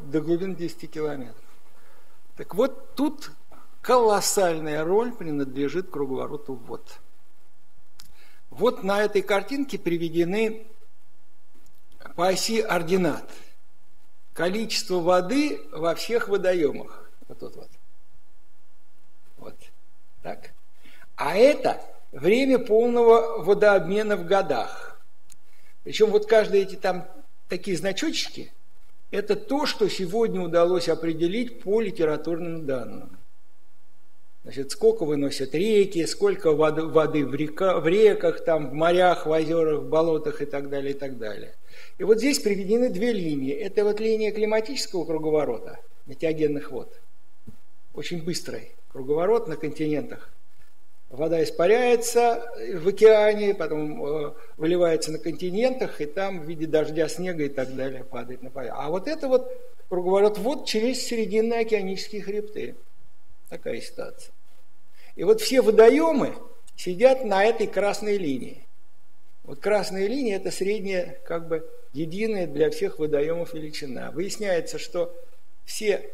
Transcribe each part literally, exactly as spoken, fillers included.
до глубин десяти километров. Так вот, тут колоссальная роль принадлежит круговороту вод. Вот на этой картинке приведены по оси ординат количество воды во всех водоемах. Вот тут вот. Вот. Так. А это время полного водообмена в годах. Причем вот каждые эти там такие значочки, это то, что сегодня удалось определить по литературным данным. Значит, сколько выносят реки, сколько воды, воды в, река, в реках, там, в морях, в озерах, в болотах и так далее, и так далее. И вот здесь приведены две линии. Это вот линия климатического круговорота, метеогенных вод. Очень быстрый круговорот на континентах. Вода испаряется в океане, потом э, выливается на континентах, и там в виде дождя, снега и так далее падает на поверхность. А вот это вот круговорот вод через срединные океанические хребты. Такая ситуация. И вот все водоемы сидят на этой красной линии. Вот красная линия – это средняя, как бы, единая для всех водоемов величина. Выясняется, что все,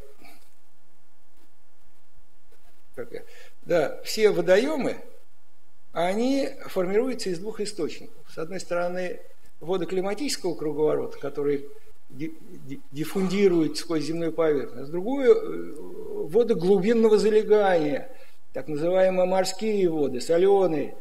как, да, все водоемы, они формируются из двух источников. С одной стороны, воды климатического круговорота, которые диффундируют сквозь земную поверхность. С другой – воды глубинного залегания, так называемые морские воды, соленые.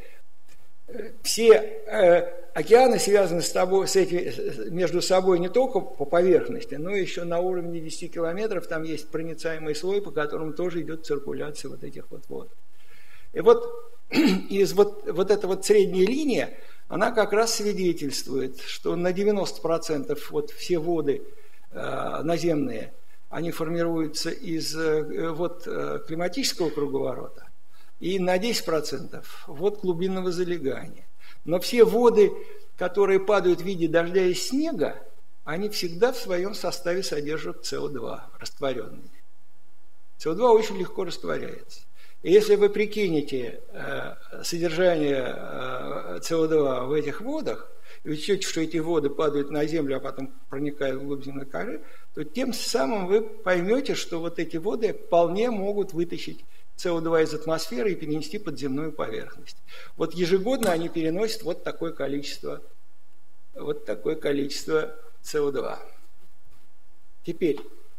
Все э, океаны связаны с тобой, с этими, между собой не только по поверхности, но еще на уровне десяти километров там есть проницаемый слой, по которому тоже идет циркуляция вот этих вот вод. И вот из вот, вот эта вот средняя линия, она как раз свидетельствует, что на девяносто процентов вот все воды э, наземные, они формируются из э, вот, э, климатического круговорота, и на десять процентов вод глубинного залегания. Но все воды, которые падают в виде дождя и снега, они всегда в своем составе содержат С О два растворенные. С О два очень легко растворяется. И если вы прикинете э, содержание э, С О два в этих водах, и учтете, что эти воды падают на землю, а потом проникают в глубь земной коры, то тем самым вы поймете, что вот эти воды вполне могут вытащить С О два из атмосферы и перенести под земную поверхность. Вот ежегодно они переносят вот такое количество, вот такое количество С О два. Теперь,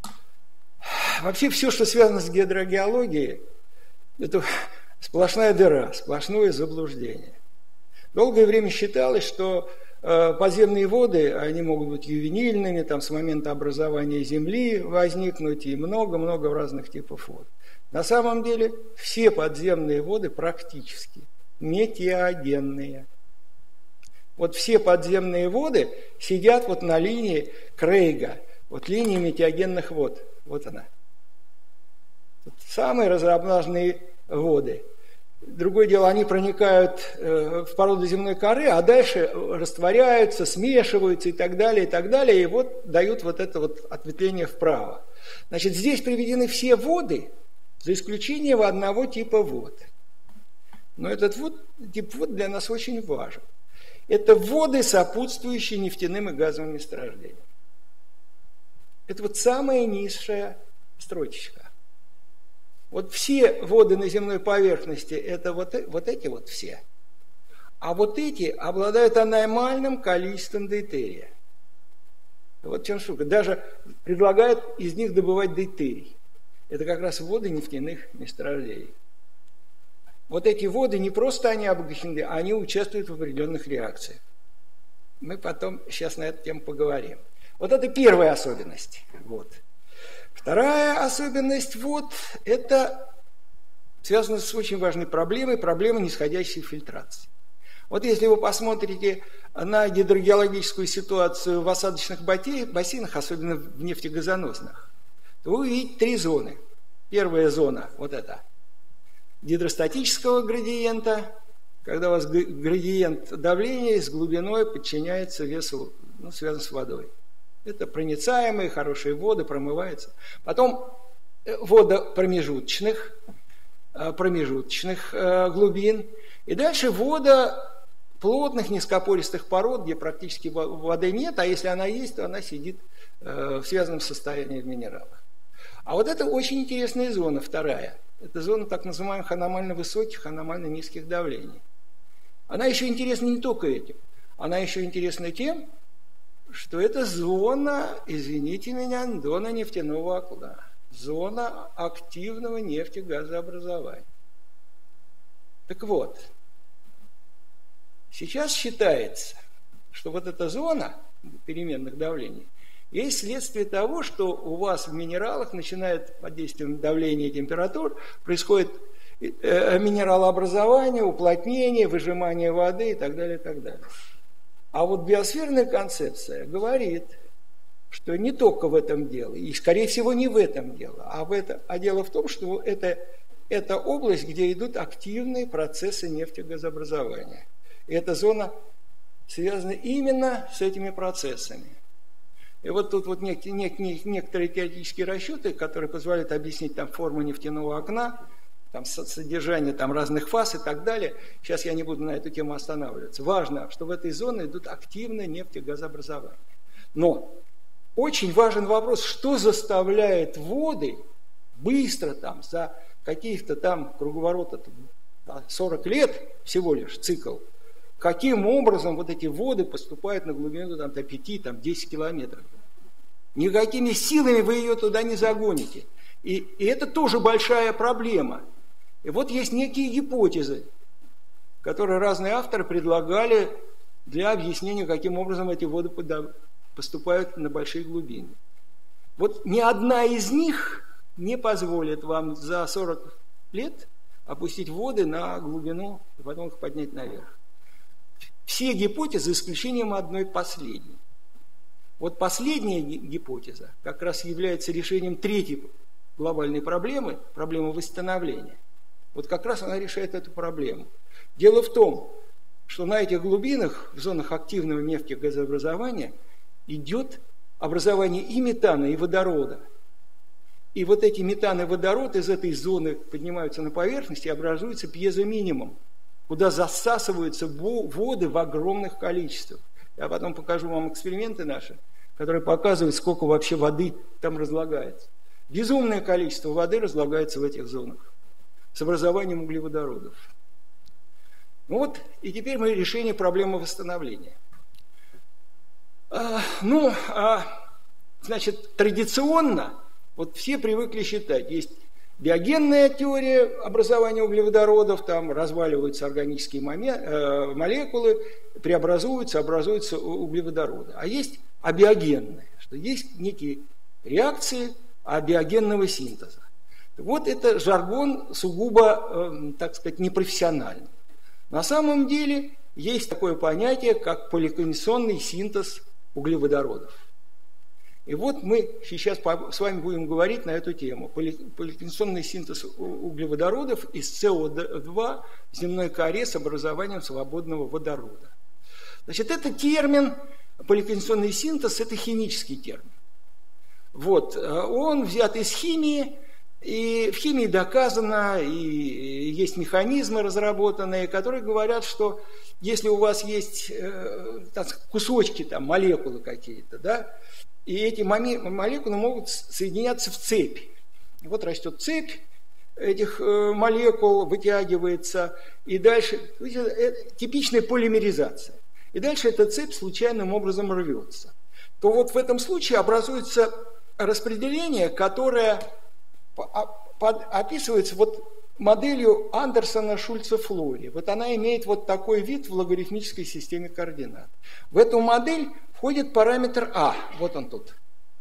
вообще все, что связано с гидрогеологией, это сплошная дыра, сплошное заблуждение. Долгое время считалось, что э, подземные воды, они могут быть ювенильными, там с момента образования Земли возникнуть, и много-много разных типов вод. На самом деле все подземные воды практически метеогенные. Вот все подземные воды сидят вот на линии Крейга, вот линии метеогенных вод. Вот она. Тут самые разнообразные воды. Другое дело, они проникают в породу земной коры, а дальше растворяются, смешиваются и так далее, и так далее, и вот дают вот это вот ответвление вправо. Значит, здесь приведены все воды, за исключением одного типа вод. Но этот вот, тип вод для нас очень важен. Это воды, сопутствующие нефтяным и газовым месторождениям. Это вот самая низшая строчечка. Вот все воды на земной поверхности, это вот, вот эти вот все. А вот эти обладают аномальным количеством дейтерия. Вот в чем штука. Даже предлагают из них добывать дейтерий. Это как раз воды нефтяных месторождений. Вот эти воды не просто они обогащены, они участвуют в определенных реакциях. Мы потом сейчас на эту тему поговорим. Вот это первая особенность. Вот. Вторая особенность вод – это связано с очень важной проблемой, проблемой нисходящей фильтрации. Вот если вы посмотрите на гидрогеологическую ситуацию в осадочных бассейнах, особенно в нефтегазоносных, то вы увидите три зоны. Первая зона – вот эта, гидростатического градиента, когда у вас градиент давления с глубиной подчиняется весу, ну, связан с водой. Это проницаемые, хорошие воды, промываются. Потом вода промежуточных, промежуточных глубин. И дальше вода плотных, низкопористых пород, где практически воды нет, а если она есть, то она сидит в связанном состоянии в минералах. А вот это очень интересная зона, вторая. Это зона так называемых аномально высоких, аномально низких давлений. Она еще интересна не только этим. Она еще интересна тем, что это зона, извините меня, зона нефтяного окна. Зона активного нефтегазообразования. Так вот, сейчас считается, что вот эта зона переменных давлений есть следствие того, что у вас в минералах начинает под действием давления и температур происходит минералообразование, уплотнение, выжимание воды и так далее, и так далее. А вот биосферная концепция говорит, что не только в этом дело, и скорее всего не в этом дело, а, в это, а дело в том, что это, это область, где идут активные процессы нефтегазообразования. И эта зона связана именно с этими процессами. И вот тут вот нек- нек- нек- некоторые теоретические расчеты, которые позволяют объяснить там форму нефтяного окна, там содержание там разных фаз и так далее. Сейчас я не буду на эту тему останавливаться. Важно, что в этой зоне идут активное нефтегазообразование. Но очень важен вопрос, что заставляет воды быстро там за каких-то там круговорота сорок лет всего лишь цикл, каким образом вот эти воды поступают на глубину там, до пяти-десяти километров. Никакими силами вы ее туда не загоните. И, и это тоже большая проблема. И вот есть некие гипотезы, которые разные авторы предлагали для объяснения, каким образом эти воды поступают на большие глубины. Вот ни одна из них не позволит вам за сорок лет опустить воды на глубину и потом их поднять наверх. Все гипотезы, за исключением одной последней. Вот последняя гипотеза как раз является решением третьей глобальной проблемы, проблемы восстановления. Вот как раз она решает эту проблему. Дело в том, что на этих глубинах, в зонах активного нефтегазообразования, идет образование и метана, и водорода. И вот эти метан и водород из этой зоны поднимаются на поверхность и образуется пьезоминимум, куда засасываются воды в огромных количествах. Я потом покажу вам эксперименты наши, которые показывают, сколько вообще воды там разлагается. Безумное количество воды разлагается в этих зонах с образованием углеводородов. Ну вот, и теперь мы решение проблемы восстановления. А, ну, а, значит, традиционно, вот все привыкли считать, есть биогенная теория образования углеводородов, там разваливаются органические молекулы, преобразуются, образуются углеводороды. А есть абиогенная, что есть некие реакции абиогенного синтеза. Вот это жаргон сугубо, так сказать, непрофессиональный. На самом деле есть такое понятие, как поликонденсационный синтез углеводородов. И вот мы сейчас с вами будем говорить на эту тему. Поликонденсационный синтез углеводородов из эс о два в земной коре с образованием свободного водорода. Значит, это термин, поликонденсационный синтез, это химический термин. Вот, он взят из химии, и в химии доказано, и есть механизмы разработанные, которые говорят, что если у вас есть так, кусочки, там, молекулы какие-то, да, и эти молекулы могут соединяться в цепь. Вот растет цепь этих молекул, вытягивается, и дальше типичная полимеризация. И дальше эта цепь случайным образом рвется. То вот в этом случае образуется распределение, которое описывается вот моделью Андерсона-Шульца-Флори. Вот она имеет вот такой вид в логарифмической системе координат. В эту модель входит параметр А, вот он тут.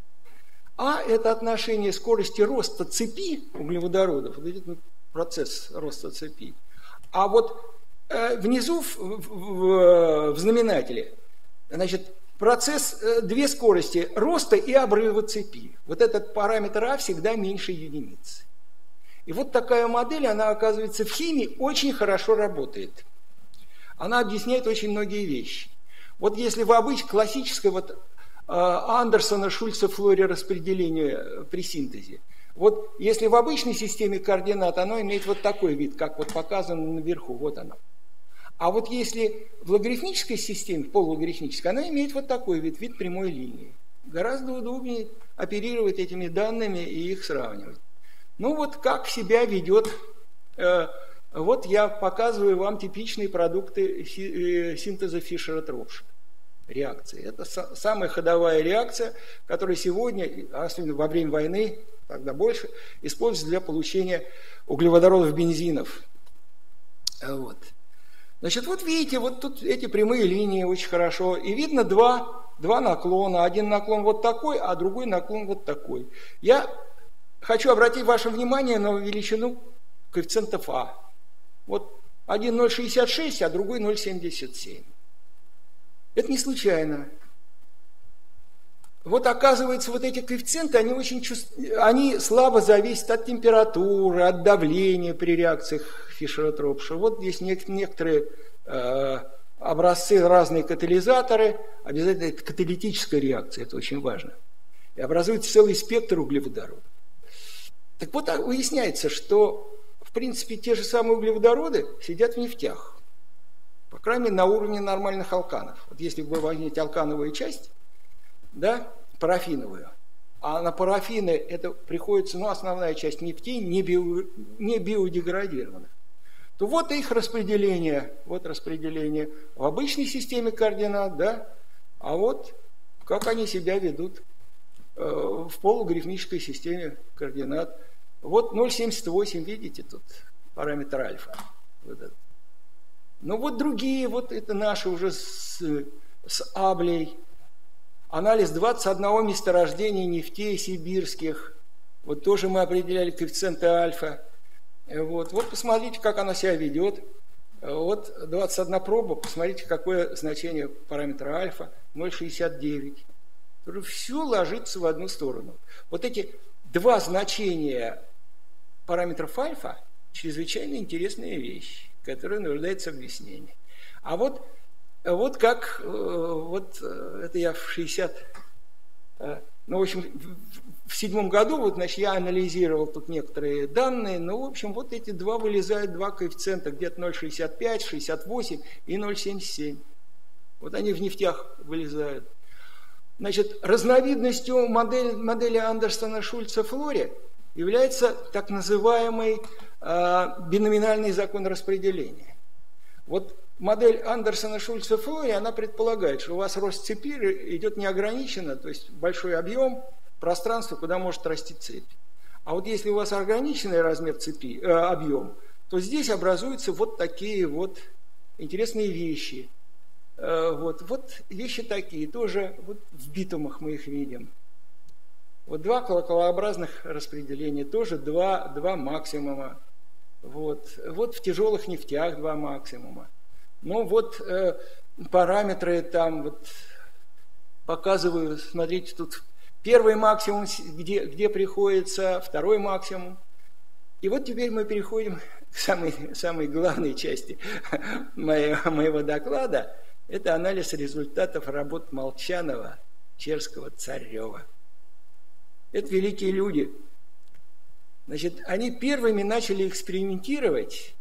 А – это отношение скорости роста цепи углеводородов, вот идет процесс роста цепи. А вот э, внизу в, в, в знаменателе, значит, процесс, э, две скорости роста и обрыва цепи. Вот этот параметр А всегда меньше единицы. И вот такая модель, она, оказывается, в химии очень хорошо работает. Она объясняет очень многие вещи. Вот если в обычном классическое вот, Андерсона-Шульца-Флори распределение при синтезе, вот если в обычной системе координат оно имеет вот такой вид, как вот показано наверху, вот оно. А вот если в логарифмической системе, в полулогарифмической, она имеет вот такой вид, вид прямой линии. Гораздо удобнее оперировать этими данными и их сравнивать. Ну вот как себя ведет, э, вот я показываю вам типичные продукты синтеза Фишера-Тропша. Реакции. Это самая ходовая реакция, которая сегодня, особенно во время войны, тогда больше, используется для получения углеводородов, бензинов. Вот. Значит, вот видите, вот тут эти прямые линии очень хорошо. И видно два, два наклона. Один наклон вот такой, а другой наклон вот такой. Я хочу обратить ваше внимание на величину коэффициентов А. Вот один ноль шестьдесят шесть, а другой ноль семьдесят семь. Это не случайно. Вот оказывается, вот эти коэффициенты, они очень чувств... они слабо зависят от температуры, от давления при реакциях Фишера-Тропша. Вот здесь некоторые э, образцы, разные катализаторы, обязательно это каталитическая реакция, это очень важно. И образуется целый спектр углеводородов. Так вот, выясняется, что, в принципе, те же самые углеводороды сидят в нефтях. По крайней мере, на уровне нормальных алканов. Вот если вы возьмете алкановую часть, да, парафиновую, а на парафины это приходится, ну, основная часть нефтей, не, био, не биодеградированных, то вот их распределение, вот распределение в обычной системе координат, да, а вот как они себя ведут э, в полулогарифмической системе координат. Вот ноль семьдесят восемь, видите, тут параметр альфа. Вот этот. Но вот другие, вот это наши уже с, с Аблей. Анализ двадцати одного месторождений нефтей сибирских. Вот тоже мы определяли коэффициенты альфа. Вот, вот посмотрите, как она себя ведет. Вот двадцать одна проба, посмотрите, какое значение параметра альфа, ноль шестьдесят девять. Все ложится в одну сторону. Вот эти два значения параметров альфа чрезвычайно интересные вещи, которые нуждаются в объяснении. А вот, вот как, вот это я в шестьдесят, ну, в общем, в седьмом году, вот, значит, я анализировал тут некоторые данные, ну, в общем, вот эти два вылезают, два коэффициента, где-то ноль шестьдесят пять, шестьдесят восемь и ноль семьдесят семь. Вот они в нефтях вылезают. Значит, разновидностью модели, модели Андерсона-Шульца-Флори является так называемый э, биноминальный закон распределения. Вот модель Андерсона-Шульца-Флори, она предполагает, что у вас рост цепи идет неограниченно, то есть большой объем, пространство, куда может расти цепь. А вот если у вас ограниченный размер цепи, э, объем, то здесь образуются вот такие вот интересные вещи. Э, вот, вот вещи такие, тоже вот в битумах мы их видим. Вот два колоколообразных распределения, тоже два, два максимума. Вот. Вот в тяжелых нефтях два максимума. Ну вот э, параметры там вот показываю, смотрите, тут первый максимум, где, где приходится, второй максимум. И вот теперь мы переходим к самой, самой главной части моего, моего доклада. Это анализ результатов работ Молчанова, Черского, Царева. Это великие люди. Значит, они первыми начали экспериментировать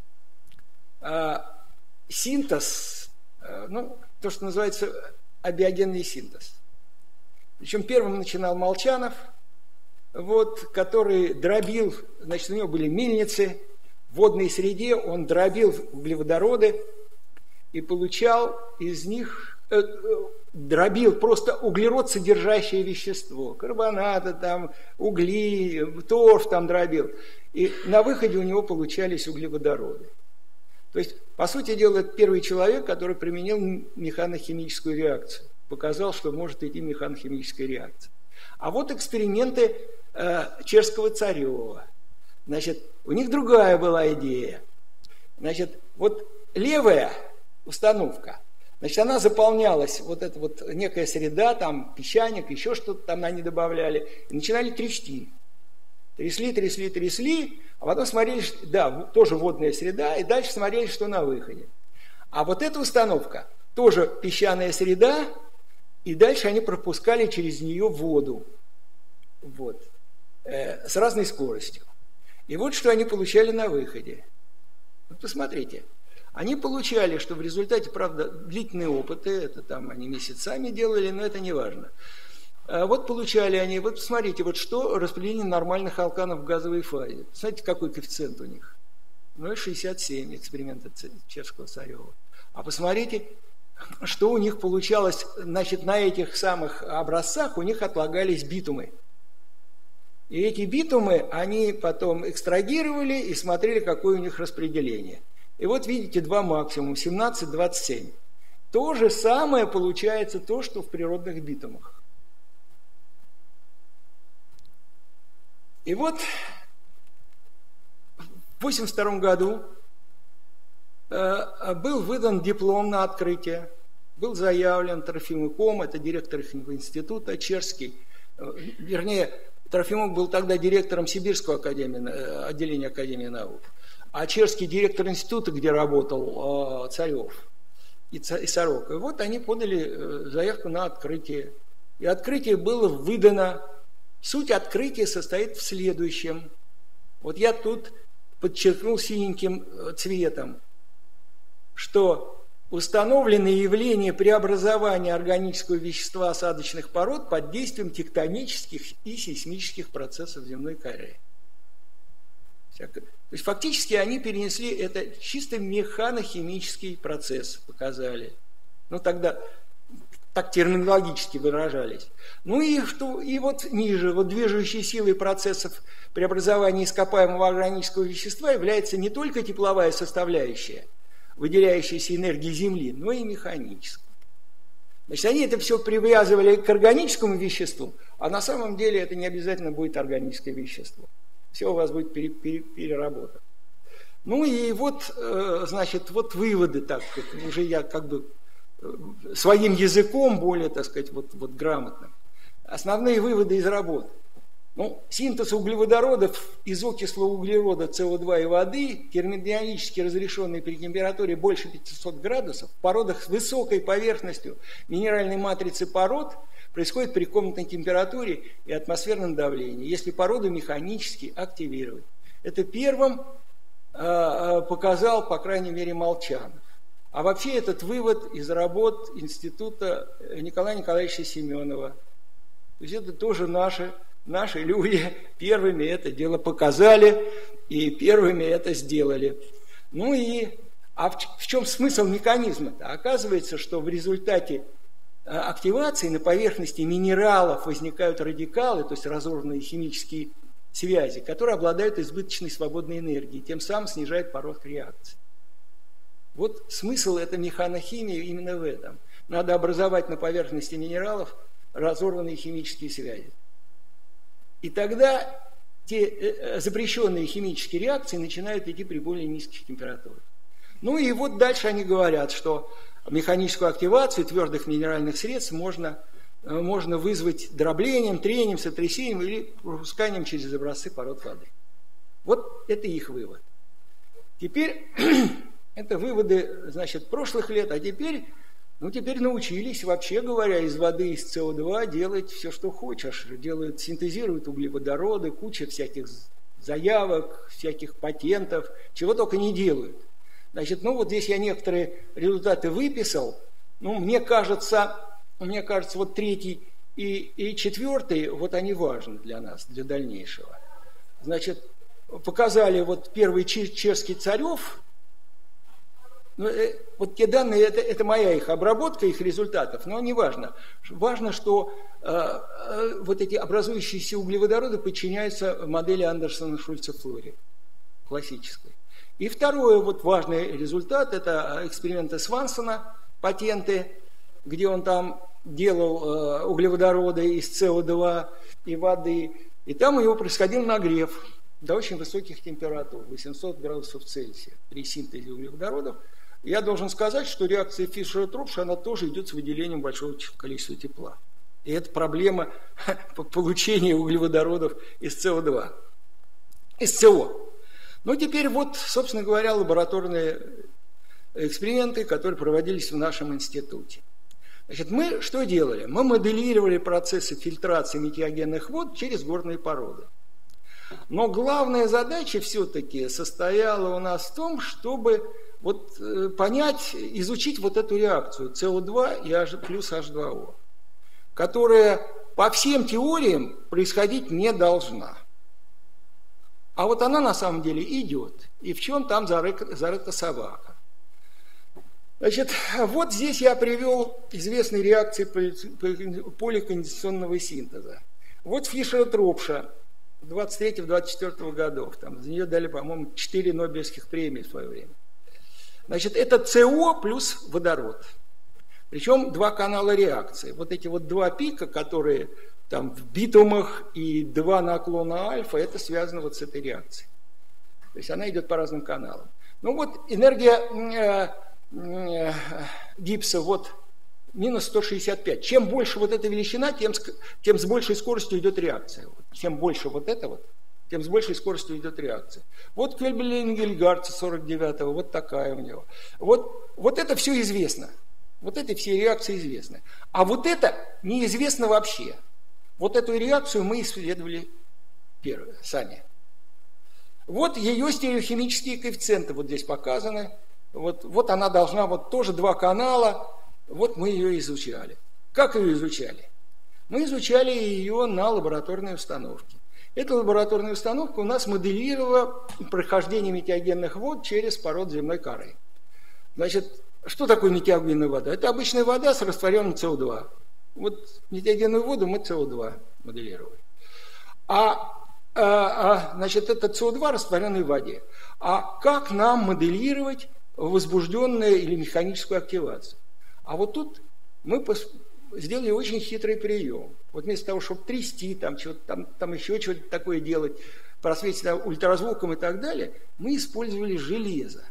а, синтез, а, ну, то, что называется абиогенный синтез. Причем первым начинал Молчанов, вот, который дробил, значит, у него были мельницы, в водной среде он дробил углеводороды и получал из них... Э, дробил просто углерод, содержащее вещество, карбонаты, там, угли, торф там дробил. И на выходе у него получались углеводороды. То есть, по сути дела, это первый человек, который применил механохимическую реакцию. Показал, что может идти механохимическая реакция. А вот эксперименты э, Черского-Царева. Значит, у них другая была идея. Значит, вот левая установка, значит, она заполнялась, вот эта вот некая среда, там песчаник, еще что-то там они добавляли, и начинали трясти. Трясли, трясли, трясли, а потом смотрели, да, тоже водная среда, и дальше смотрели, что на выходе. А вот эта установка, тоже песчаная среда, и дальше они пропускали через нее воду, вот, э, с разной скоростью. И вот что они получали на выходе. Вот посмотрите. Они получали, что в результате, правда, длительные опыты, это там они месяцами делали, но это не важно. Вот получали они, вот посмотрите, вот что распределение нормальных алканов в газовой фазе. Знаете, какой коэффициент у них? ноль целых шестьдесят семь, эксперимента чешского Царева. А посмотрите, что у них получалось, значит, на этих самых образцах у них отлагались битумы. И эти битумы они потом экстрагировали и смотрели, какое у них распределение. И вот видите, два максимум, семнадцать двадцать семь. То же самое получается то, что в природных битумах. И вот в восемьдесят втором году э, был выдан диплом на открытие, был заявлен Трофимуком, это директор их института, чешский, э, вернее, Трофимук был тогда директором Сибирского академии, э, отделения Академии наук, а чешский директор института, где работал э, Царев и, и Сорока. И вот они подали э, заявку на открытие. И открытие было выдано. Суть открытия состоит в следующем. Вот я тут подчеркнул синеньким цветом, что установлены явления преобразования органического вещества осадочных пород под действием тектонических и сейсмических процессов земной коры. То есть фактически они перенесли это чисто механохимический процесс, показали. Ну тогда так терминологически выражались. Ну и, что, и вот ниже, вот движущей силой процессов преобразования ископаемого органического вещества является не только тепловая составляющая, выделяющаяся энергии Земли, но и механическая. Значит, они это все привязывали к органическому веществу, а на самом деле это не обязательно будет органическое вещество. Все у вас будет пере, пере, переработано. Ну и вот, значит, вот выводы, так уже я как бы своим языком, более, так сказать, вот, вот грамотным. Основные выводы из работы. Ну, синтез углеводородов из окислого углерода С О два и воды, термодинамически разрешенный при температуре больше пятисот градусов, в породах с высокой поверхностью минеральной матрицы пород происходит при комнатной температуре и атмосферном давлении, если породу механически активировать. Это первым э, показал, по крайней мере, Молчанов. А вообще этот вывод из работ института Николая Николаевича Семенова. То есть это тоже наши, наши люди первыми это дело показали и первыми это сделали. Ну и а в, в чем смысл механизма-то? Оказывается, что в результате активации на поверхности минералов возникают радикалы, то есть разорванные химические связи, которые обладают избыточной свободной энергией, тем самым снижают порог реакции. Вот смысл этой механохимии именно в этом. Надо образовать на поверхности минералов разорванные химические связи. И тогда те запрещенные химические реакции начинают идти при более низких температурах. Ну и вот дальше они говорят, что механическую активацию твердых минеральных средств можно, можно вызвать дроблением, трением, сотрясением или пропусканием через образцы пород воды. Вот это их вывод. Теперь... Это выводы, значит, прошлых лет, а теперь, ну, теперь научились, вообще говоря, из воды, из С О два делать все, что хочешь. Делают, синтезируют углеводороды, куча всяких заявок, всяких патентов, чего только не делают. Значит, ну, вот здесь я некоторые результаты выписал. Ну, мне кажется, мне кажется, вот третий и, и четвертый, вот они важны для нас, для дальнейшего. Значит, показали вот первый чешский Царев. Ну, э, вот те данные, это, это моя их обработка, их результатов, но не важно. Важно, что э, э, вот эти образующиеся углеводороды подчиняются модели Андерсона-Шульца-Флори, классической. И второй вот важный результат, это эксперименты Свансона, патенты, где он там делал э, углеводороды из С О два и воды, и там у него происходил нагрев до очень высоких температур, восемьсот градусов Цельсия при синтезе углеводородов. Я должен сказать, что реакция Фишера-Тропша, она тоже идет с выделением большого количества тепла. И это проблема получения углеводородов из С О два, из СО. Ну, теперь вот, собственно говоря, лабораторные эксперименты, которые проводились в нашем институте. Значит, мы что делали? Мы моделировали процессы фильтрации метеогенных вод через горные породы. Но главная задача все-таки состояла у нас в том, чтобы вот э, понять, изучить вот эту реакцию С О два и H, плюс H два O, которая по всем теориям происходить не должна. А вот она на самом деле идет. И в чем там зарыта, зарыта собака? Значит, вот здесь я привел известные реакции поликонденсационного синтеза. Вот Фишер-Тропша двадцать третьего — двадцать четвёртого годов. Там, за нее дали, по-моему, четыре Нобелевских премии в свое время. Значит, это СО плюс водород. Причем два канала реакции. Вот эти вот два пика, которые там в битумах, и два наклона альфа, это связано вот с этой реакцией. То есть она идет по разным каналам. Ну вот энергия э, э, гипса вот минус сто шестьдесят пять. Чем больше вот эта величина, тем с, тем с большей скоростью идет реакция. Вот. Чем больше вот это вот, тем с большей скоростью идет реакция. Вот Кельбель-Энгельгард сорок девятого, вот такая у него. Вот, вот это все известно. Вот эти все реакции известны. А вот это неизвестно вообще. Вот эту реакцию мы исследовали первые, сами. Вот ее стереохимические коэффициенты вот здесь показаны. Вот, вот она должна, вот тоже два канала. Вот мы ее изучали. Как ее изучали? Мы изучали ее на лабораторной установке. Эта лабораторная установка у нас моделировала прохождение метеогенных вод через пород земной коры. Значит, что такое метеогенная вода? Это обычная вода с растворенным С О два. Вот метеогенную воду мы С О два моделировали. А, а, а значит, это С О два растворенный в воде. А как нам моделировать возбужденную или механическую активацию? А вот тут мы сделали очень хитрый прием. Вот вместо того, чтобы трясти, там, там, там еще что-то такое делать, просветить ультразвуком и так далее, мы использовали железо.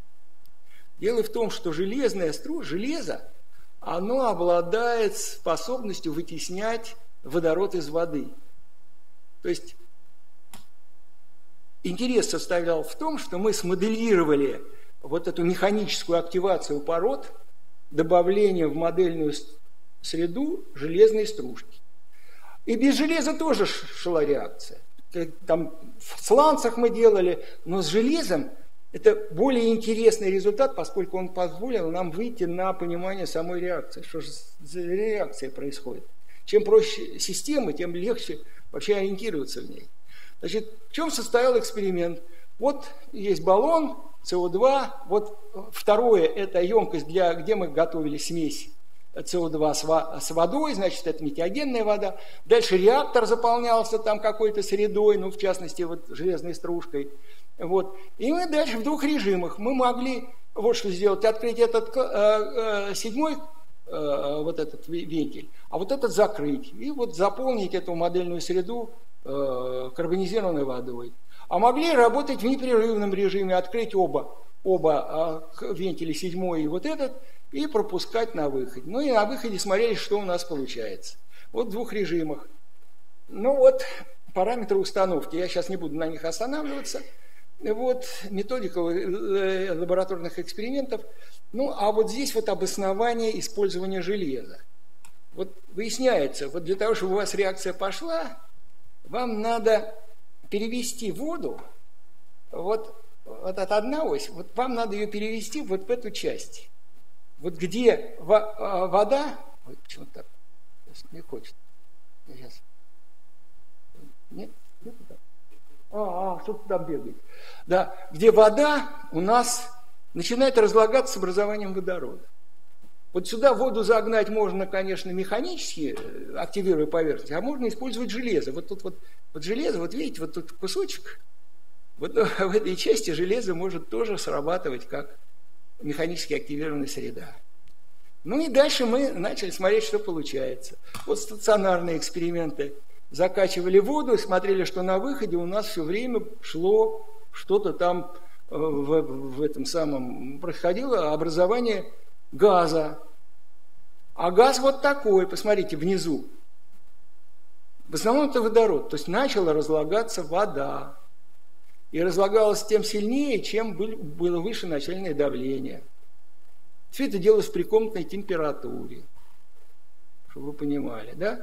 Дело в том, что железная струя, железо, оно обладает способностью вытеснять водород из воды. То есть интерес состоял в том, что мы смоделировали вот эту механическую активацию пород, добавление в модельную среду железной стружки. И без железа тоже шла реакция. Там в сланцах мы делали, но с железом это более интересный результат, поскольку он позволил нам выйти на понимание самой реакции. Что же за реакция происходит? Чем проще система, тем легче вообще ориентироваться в ней. Значит, в чем состоял эксперимент? Вот есть баллон, С О два. Вот второе, это емкость, для, где мы готовили смесь С О два с водой, значит, это метеогенная вода. Дальше реактор заполнялся там какой-то средой, ну, в частности, вот железной стружкой. Вот. И мы дальше в двух режимах. Мы могли вот что сделать, открыть этот э, э, седьмой э, вот этот вентиль, а вот этот закрыть. И вот заполнить эту модельную среду э, карбонизированной водой. А могли работать в непрерывном режиме, открыть оба, оба э, вентиля, седьмой и вот этот, и пропускать на выход. Ну и на выходе смотрели, что у нас получается. Вот в двух режимах. Ну вот параметры установки. Я сейчас не буду на них останавливаться. Вот методика лабораторных экспериментов. Ну, а вот здесь вот обоснование использования железа. Вот выясняется, вот для того, чтобы у вас реакция пошла, вам надо перевести воду, вот, вот от одна ось, вот вам надо ее перевести вот в эту часть. Вот где вода... Ой, почему-то так не хочет. Сейчас. Нет? Нет? А, а, что-то там бегает. Да, где вода у нас начинает разлагаться с образованием водорода. Вот сюда воду загнать можно, конечно, механически, активируя поверхность, а можно использовать железо. Вот тут вот, вот железо, вот видите, вот тут кусочек, вот в этой части железо может тоже срабатывать как механически активированная среда. Ну и дальше мы начали смотреть, что получается. Вот стационарные эксперименты. Закачивали воду и смотрели, что на выходе у нас все время шло что-то там в, в этом самом, происходило образование газа. А газ вот такой, посмотрите, внизу. В основном это водород, то есть начала разлагаться вода. И разлагалась тем сильнее, чем было выше начальное давление. Все это делалось при комнатной температуре, чтобы вы понимали, да?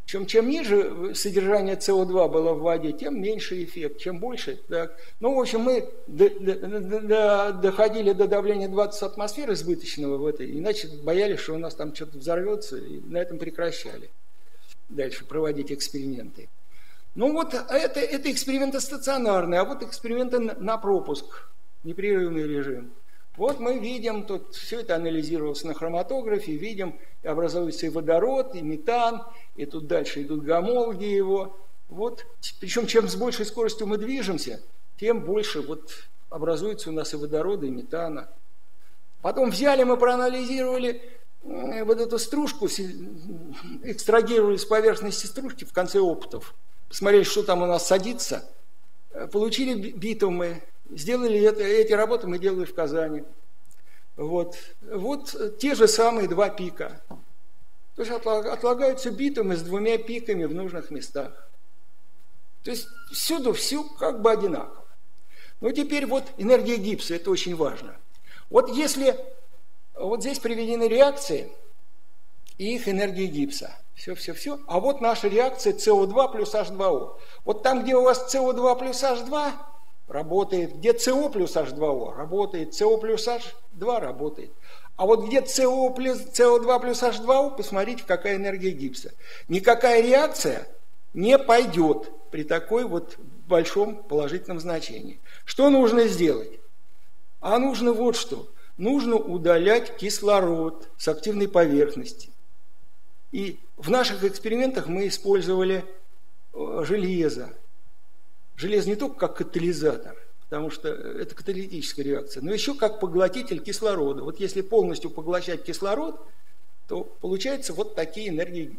Причем, чем ниже содержание С О два было в воде, тем меньше эффект, чем больше. Так. Ну, в общем, мы до, до, до, доходили до давления двадцать атмосфер избыточного в этой, иначе боялись, что у нас там что-то взорвется, и на этом прекращали дальше проводить эксперименты. Ну вот это, это эксперименты стационарные, а вот эксперименты на пропуск, непрерывный режим. Вот мы видим, тут все это анализировалось на хроматографе, видим, образуется и водород, и метан, и тут дальше идут гомологи его. Вот. Причем, чем с большей скоростью мы движемся, тем больше вот образуется у нас и водорода, и метана. Потом взяли, мы проанализировали вот эту стружку, экстрагировали с поверхности стружки в конце опытов, посмотрели, что там у нас садится, получили битумы. Сделали это, эти работы мы делали в Казани. Вот. Вот те же самые два пика. То есть отлагаются битумы с двумя пиками в нужных местах. То есть всюду все как бы одинаково. Ну теперь вот энергия гипса, это очень важно. Вот если вот здесь приведены реакции и их энергия гипса. Все, все, все. А вот наша реакция С О два плюс H два O. Вот там, где у вас С О два плюс H два, работает. Где СО плюс H два O работает, СО плюс H два работает. А вот где СО плюс, С О два плюс H два O, посмотрите, какая энергия гипса. Никакая реакция не пойдет при такой вот большом положительном значении. Что нужно сделать? А нужно вот что. Нужно удалять кислород с активной поверхности. И в наших экспериментах мы использовали железо. Железо не только как катализатор, потому что это каталитическая реакция, но еще как поглотитель кислорода. Вот если полностью поглощать кислород, то получается вот такие энергии.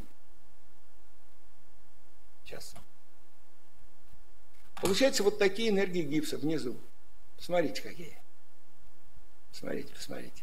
Сейчас. Получается вот такие энергии гипса внизу. Посмотрите, какие. Посмотрите, посмотрите.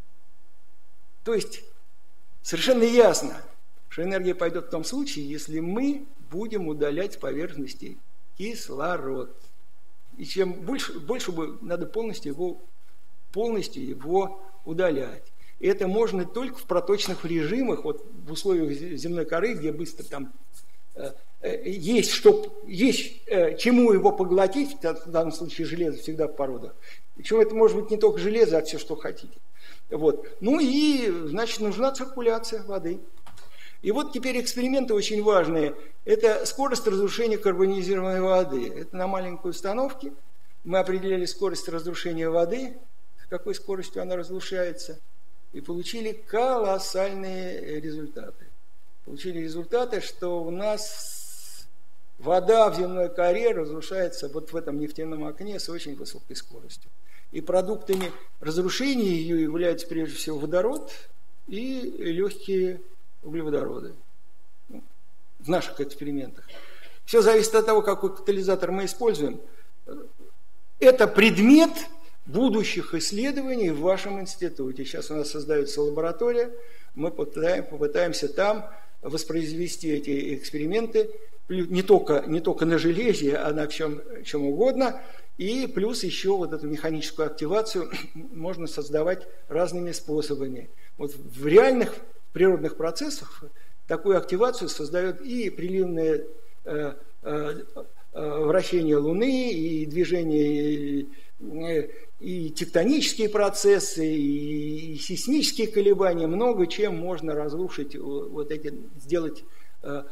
То есть совершенно ясно, что энергия пойдет в том случае, если мы будем удалять с поверхности кислород. И чем больше, больше надо полностью его, полностью его удалять. И это можно только в проточных режимах, вот в условиях земной коры, где быстро там э, э, есть, что, есть э, чему его поглотить, в данном случае железо всегда в породах. Причем это может быть не только железо, а все, что хотите. Вот. Ну и, значит, нужна циркуляция воды. И вот теперь эксперименты очень важные. Это скорость разрушения карбонизированной воды. Это на маленькой установке. Мы определяли скорость разрушения воды, с какой скоростью она разрушается, и получили колоссальные результаты. Получили результаты, что у нас вода в земной коре разрушается вот в этом нефтяном окне с очень высокой скоростью. И продуктами разрушения ее являются прежде всего водород и легкие углеводороды в наших экспериментах. Все зависит от того, какой катализатор мы используем. Это предмет будущих исследований в вашем институте. Сейчас у нас создается лаборатория, мы попытаем, попытаемся там воспроизвести эти эксперименты не только, не только на железе, а на чем, чем угодно. И плюс еще вот эту механическую активацию можно создавать разными способами. Вот в реальных природных процессах такую активацию создает и приливное э, э, вращение Луны, и движение, и, и тектонические процессы, и, и сейсмические колебания, много чем можно разрушить, вот эти, сделать э,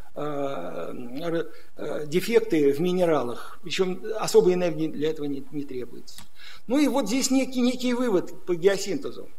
э, э, дефекты в минералах. Причем особой энергии для этого не, не требуется. Ну и вот здесь некий, некий вывод по геосинтезу.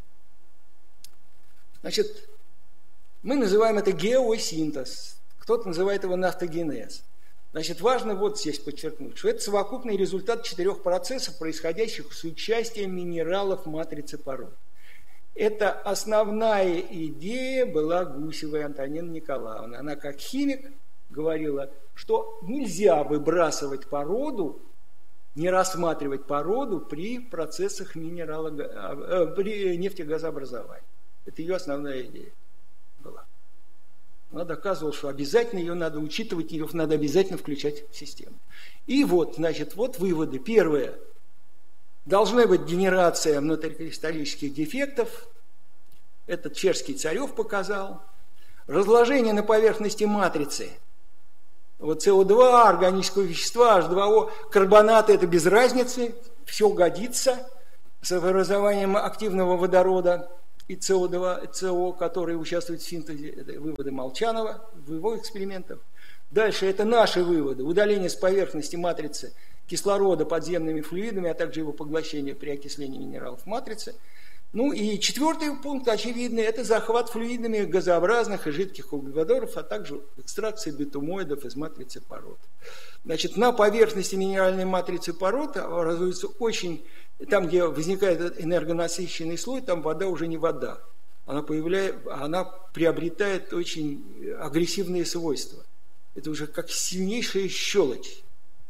Значит, мы называем это геосинтез, кто-то называет его нафтогенез. Значит, важно вот здесь подчеркнуть, что это совокупный результат четырех процессов, происходящих с участием минералов в матрице пород. Это основная идея была Гусевой Антонины Николаевны. Она как химик говорила, что нельзя выбрасывать породу, не рассматривать породу при процессах минерало, при нефтегазообразования. Это ее основная идея была. Она доказывала, что обязательно ее надо учитывать, ее надо обязательно включать в систему. И вот, значит, вот выводы. Первое. Должна быть генерация внутрикристаллических дефектов. Это чешский Царев показал. разложение на поверхности матрицы. Вот С О два, органического вещества, H два O, карбонаты – это без разницы, все годится с образованием активного водорода и С О два, С О, который участвует в синтезе, это выводы Молчанова в его экспериментах. Дальше это наши выводы, удаление с поверхности матрицы кислорода подземными флюидами, а также его поглощение при окислении минералов матрицы. Ну и четвертый пункт, очевидный, это захват флюидами газообразных и жидких углеводородов, а также экстракция битумоидов из матрицы пород. Значит, на поверхности минеральной матрицы пород образуется очень, там, где возникает энергонасыщенный слой, там вода уже не вода. Она, появляет, она приобретает очень агрессивные свойства. Это уже как сильнейшая щелочь.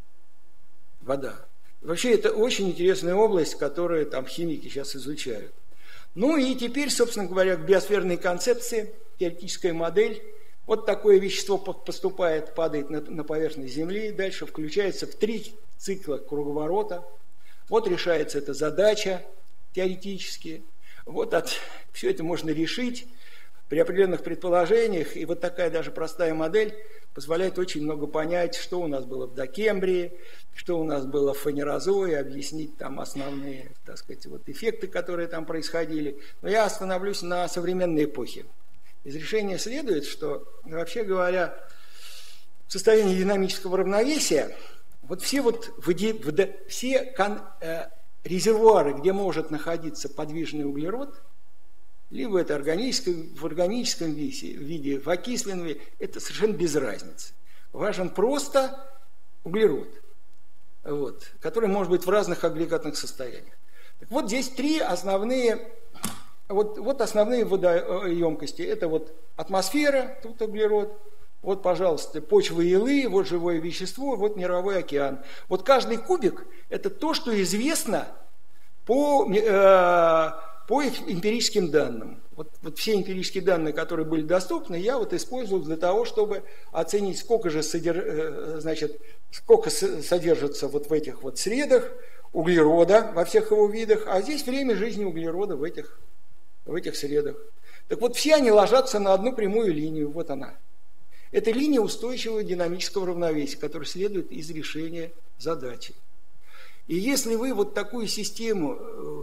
Вода. Вообще, это очень интересная область, которую там химики сейчас изучают. Ну и теперь, собственно говоря, к биосферной концепции, теоретическая модель. Вот такое вещество поступает, падает на, на поверхность Земли, дальше включается в три цикла круговорота. Вот решается эта задача теоретически. Вот от, все это можно решить при определенных предположениях. И вот такая даже простая модель позволяет очень много понять, что у нас было в Докембрии, что у нас было в фанерозое, объяснить там основные, так сказать, вот эффекты, которые там происходили. Но я остановлюсь на современной эпохе. Из решения следует, что, вообще говоря, в состоянии динамического равновесия вот все, вот, все кон, э, резервуары, где может находиться подвижный углерод, либо это органическое, в органическом виде, виде, в окисленном виде, это совершенно без разницы. Важен просто углерод, вот, который может быть в разных агрегатных состояниях. Так вот здесь три основные, вот, вот основные водоемкости. Это вот атмосфера, тут углерод, вот, пожалуйста, почва и илы, вот живое вещество, вот мировой океан. Вот каждый кубик – это то, что известно по... Э, по эмпирическим данным. Вот, вот все эмпирические данные, которые были доступны, я вот использовал для того, чтобы оценить, сколько же содер... значит, сколько содержится вот в этих вот средах углерода во всех его видах, а здесь время жизни углерода в этих, в этих средах. Так вот, все они ложатся на одну прямую линию, вот она. Это линия устойчивого динамического равновесия, которая следует из решения задачи. И если вы вот такую систему,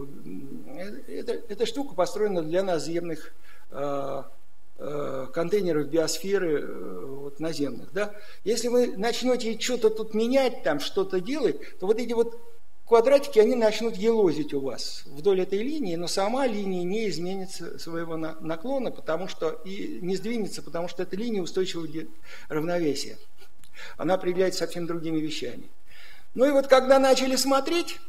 эта, эта штука построена для наземных э, э, контейнеров биосферы э, вот, наземных, да? Если вы начнете что-то тут менять, там что-то делать, то вот эти вот квадратики, они начнут елозить у вас вдоль этой линии, но сама линия не изменит своего наклона, потому что, и не сдвинется, потому что это линия устойчивого равновесия. Она определяется совсем другими вещами. Ну и вот когда начали смотреть,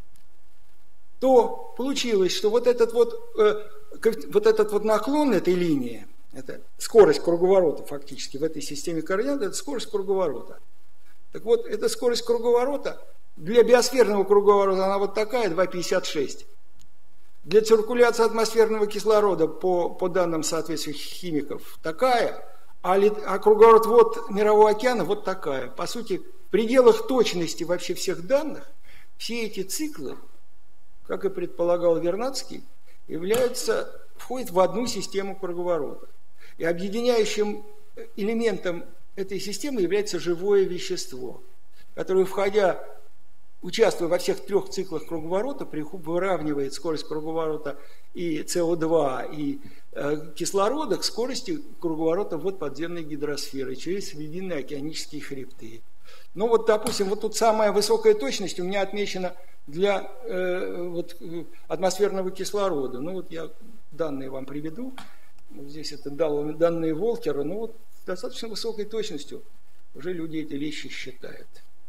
то получилось, что вот этот вот, э, вот этот вот наклон этой линии, это скорость круговорота фактически в этой системе координат, это скорость круговорота. Так вот, эта скорость круговорота для биосферного круговорота она вот такая, два пятьдесят шесть. Для циркуляции атмосферного кислорода, по, по данным соответствующих химиков, такая, а, а круговорот вот мирового океана вот такая. По сути, в пределах точности вообще всех данных, все эти циклы, как и предполагал Вернадский, являются, входят в одну систему круговорота. И объединяющим элементом этой системы является живое вещество, которое, входя, участвуя во всех трех циклах круговорота, выравнивает скорость круговорота и С О два, и э, кислорода к скорости круговорота вот подземной гидросферы через срединные океанические хребты. Ну вот, допустим, вот тут самая высокая точность у меня отмечена для э, вот, атмосферного кислорода. Ну вот я данные вам приведу. Здесь это данные Волкера. Ну вот с достаточно высокой точностью уже люди эти вещи считают.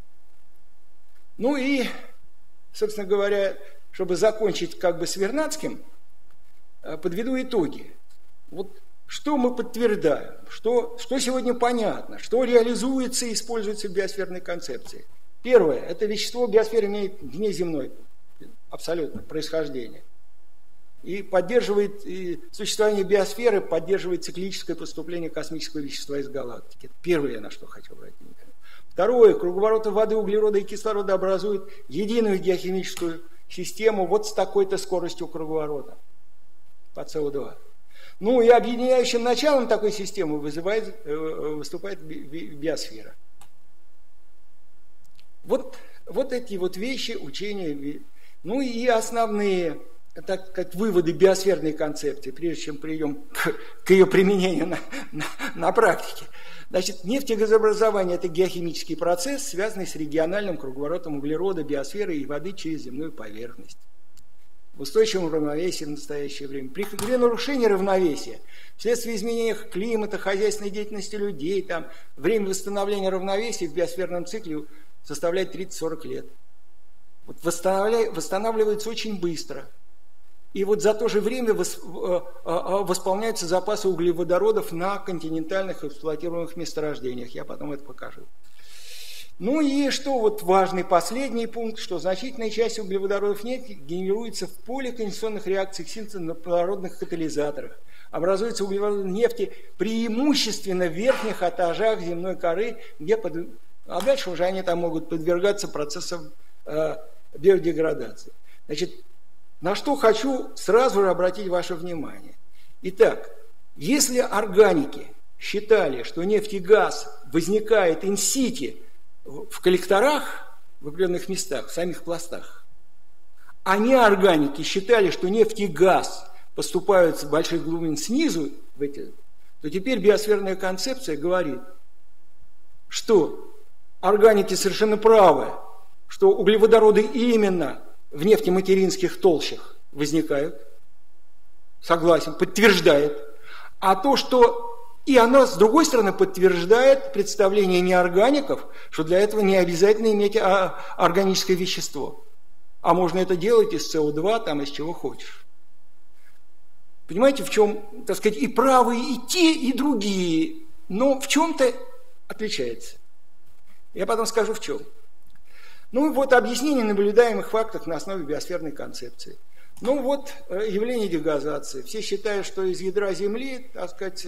Ну и, собственно говоря, чтобы закончить как бы с Вернадским, подведу итоги. Вот что мы подтверждаем, что, что сегодня понятно, что реализуется и используется в биосферной концепции. Первое, это вещество биосферы имеет внеземное абсолютно происхождение. И поддерживает, и существование биосферы поддерживает циклическое поступление космического вещества из галактики. Это первое, на что хочу обратить внимание. Второе, круговороты воды, углерода и кислорода образуют единую геохимическую систему вот с такой-то скоростью круговорота по С О два. Ну и объединяющим началом такой системы вызывает, выступает биосфера. Вот, вот эти вот вещи, учения, ну и основные, так сказать, выводы биосферной концепции, прежде чем перейдем к, к ее применению на, на, на практике. Значит, нефтегазообразование – это геохимический процесс, связанный с региональным круговоротом углерода, биосферы и воды через земную поверхность. В устойчивом равновесии в настоящее время. При, при нарушении равновесия, вследствие изменения климата, хозяйственной деятельности людей, там, время восстановления равновесия в биосферном цикле составляет тридцать-сорок лет. Вот восстанавливается очень быстро. И вот за то же время восполняются запасы углеводородов на континентальных эксплуатируемых месторождениях. Я потом это покажу. Ну и что вот важный последний пункт, что значительная часть углеводородов нефти генерируется в поликонденсационных реакциях синтеза на водородных катализаторах. Образуются углеводороды нефти преимущественно в верхних этажах земной коры, где под... а дальше уже они там могут подвергаться процессам э, биодеградации. Значит, на что хочу сразу же обратить ваше внимание. Итак, если органики считали, что нефть и газ возникает ин-сити в коллекторах, в определенных местах, в самих пластах, а неорганики считали, что нефть и газ поступают с больших глубин снизу, в эти, то теперь биосферная концепция говорит, что органики совершенно правы, что углеводороды именно в нефтематеринских толщах возникают, согласен, подтверждает. А то, что и оно, с другой стороны, подтверждает представление неоргаников, что для этого не обязательно иметь органическое вещество. А можно это делать из С О два, там, из чего хочешь. Понимаете, в чем, так сказать, и правые, и те, и другие, но в чем-то отличается. Я потом скажу, в чем. Ну вот объяснение наблюдаемых фактов на основе биосферной концепции. Ну вот явление дегазации. Все считают, что из ядра Земли, так сказать,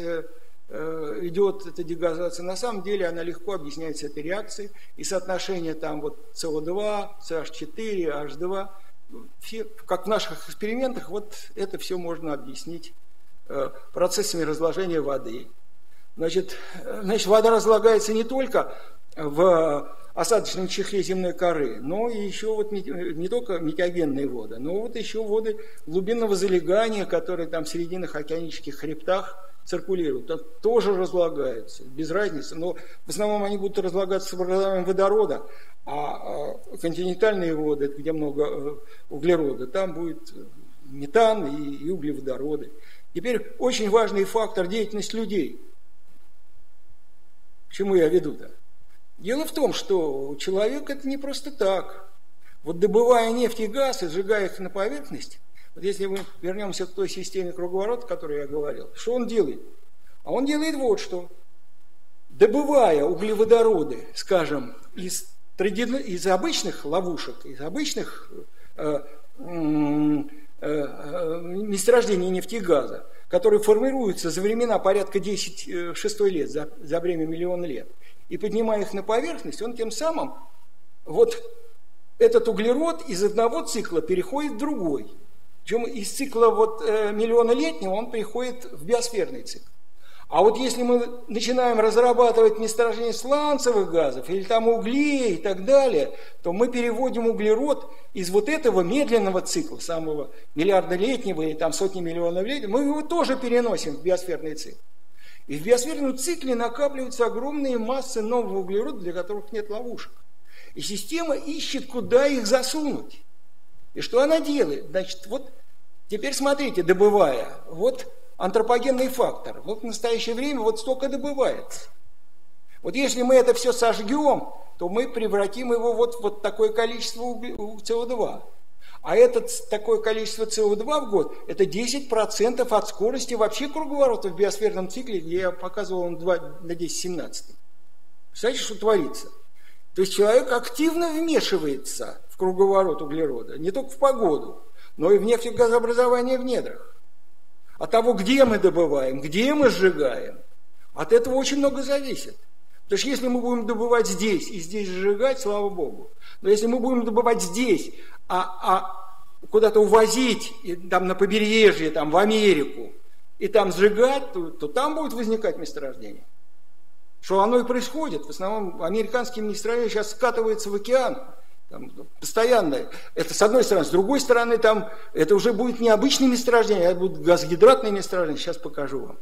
идет эта дегазация. На самом деле она легко объясняется этой реакцией. И соотношение там вот С О два, С Аш четыре, Аш два. Все, как в наших экспериментах, вот это все можно объяснить процессами разложения воды. Значит, значит, вода разлагается не только в осадочном чехле земной коры, но и еще вот не только метеогенные воды, но вот еще воды глубинного залегания, которые там в срединных океанических хребтах циркулируют, тоже разлагаются, без разницы, но в основном они будут разлагаться с образованием водорода, а континентальные воды, где много углерода, там будет метан и, и углеводороды. Теперь очень важный фактор — деятельность людей. К чему я веду-то? Дело в том, что человек это не просто так. Вот добывая нефть и газ и сжигая их на поверхность, вот если мы вернемся к той системе круговорота, о которой я говорил, что он делает? А он делает вот что. Добывая углеводороды, скажем, из, из обычных ловушек, из обычных э, э, э, месторождений нефти и газа, которые формируются за времена порядка десять-шесть лет, за, за время миллиона лет, и поднимая их на поверхность, он тем самым, вот этот углерод из одного цикла переходит в другой. Причем из цикла вот, э, миллионолетнего он переходит в биосферный цикл. А вот если мы начинаем разрабатывать месторождение сланцевых газов или там углей и так далее, то мы переводим углерод из вот этого медленного цикла, самого миллиардолетнего или там сотни миллионов лет, мы его тоже переносим в биосферный цикл. И в биосферном цикле накапливаются огромные массы нового углерода, для которых нет ловушек. И система ищет, куда их засунуть. И что она делает? Значит, вот теперь смотрите, добывая, вот антропогенный фактор. Вот в настоящее время вот столько добывается. Вот если мы это все сожгем, то мы превратим его вот в вот такое количество С О два. А это такое количество С О два в год, это десять процентов от скорости вообще круговорота в биосферном цикле, где я показывал он два на десять семнадцать. Представляете, что творится? То есть человек активно вмешивается в круговорот углерода, не только в погоду, но и в нефтегазообразование в недрах. От того, где мы добываем, где мы сжигаем, от этого очень много зависит. Потому что если мы будем добывать здесь и здесь сжигать, слава Богу. Но если мы будем добывать здесь, а, а куда-то увозить там, на побережье, там, в Америку, и там сжигать, то, то там будет возникать месторождение. Что оно и происходит. В основном американские месторождения сейчас скатываются в океан. Там, постоянно. Это с одной стороны. С другой стороны, там, это уже будет не обычные месторождения, а будут газогидратные месторождения. Сейчас покажу вам.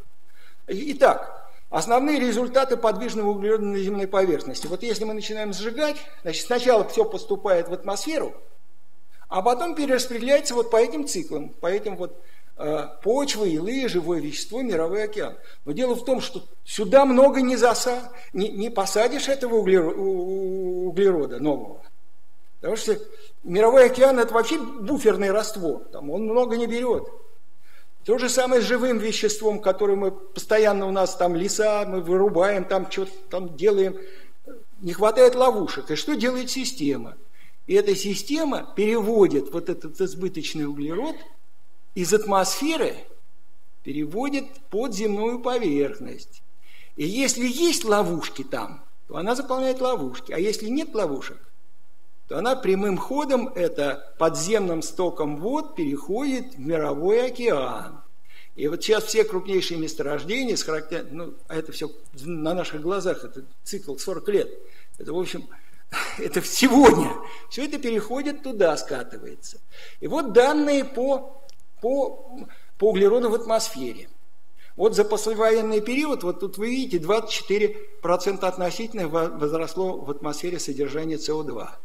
Итак, основные результаты подвижного углерода на земной поверхности. Вот если мы начинаем сжигать, значит, сначала все поступает в атмосферу, а потом перераспределяется вот по этим циклам, по этим вот э, почвы, илы, живое вещество, мировой океан. Но дело в том, что сюда много не, заса, не, не посадишь этого углерода, углерода нового. Потому что мировой океан – это вообще буферный раствор, там он много не берет. То же самое с живым веществом, которое мы постоянно у нас там леса, мы вырубаем, там что-то там делаем. Не хватает ловушек. И что делает система? И эта система переводит вот этот избыточный углерод из атмосферы, переводит под земную поверхность. И если есть ловушки там, то она заполняет ловушки. А если нет ловушек, то она прямым ходом, это подземным стоком вод, переходит в мировой океан. И вот сейчас все крупнейшие месторождения, с характер... ну, а это все на наших глазах, это цикл сорок лет, это, в общем, это сегодня, все это переходит туда, скатывается. И вот данные по, по, по углероду в атмосфере. Вот за послевоенный период, вот тут вы видите, двадцать четыре процента относительно возросло в атмосфере содержание С О два.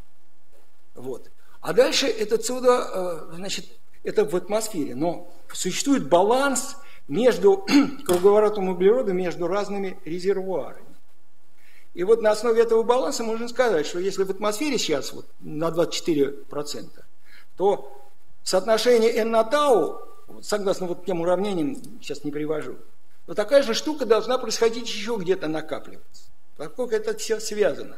Вот. А дальше это С О два, значит, это в атмосфере, но существует баланс между круговоротом углерода между разными резервуарами. И вот на основе этого баланса можно сказать, что если в атмосфере сейчас вот на двадцать четыре процента, то соотношение N на тау, согласно вот тем уравнениям, сейчас не привожу, но такая же штука должна происходить еще где-то накапливаться. Поскольку это все связано.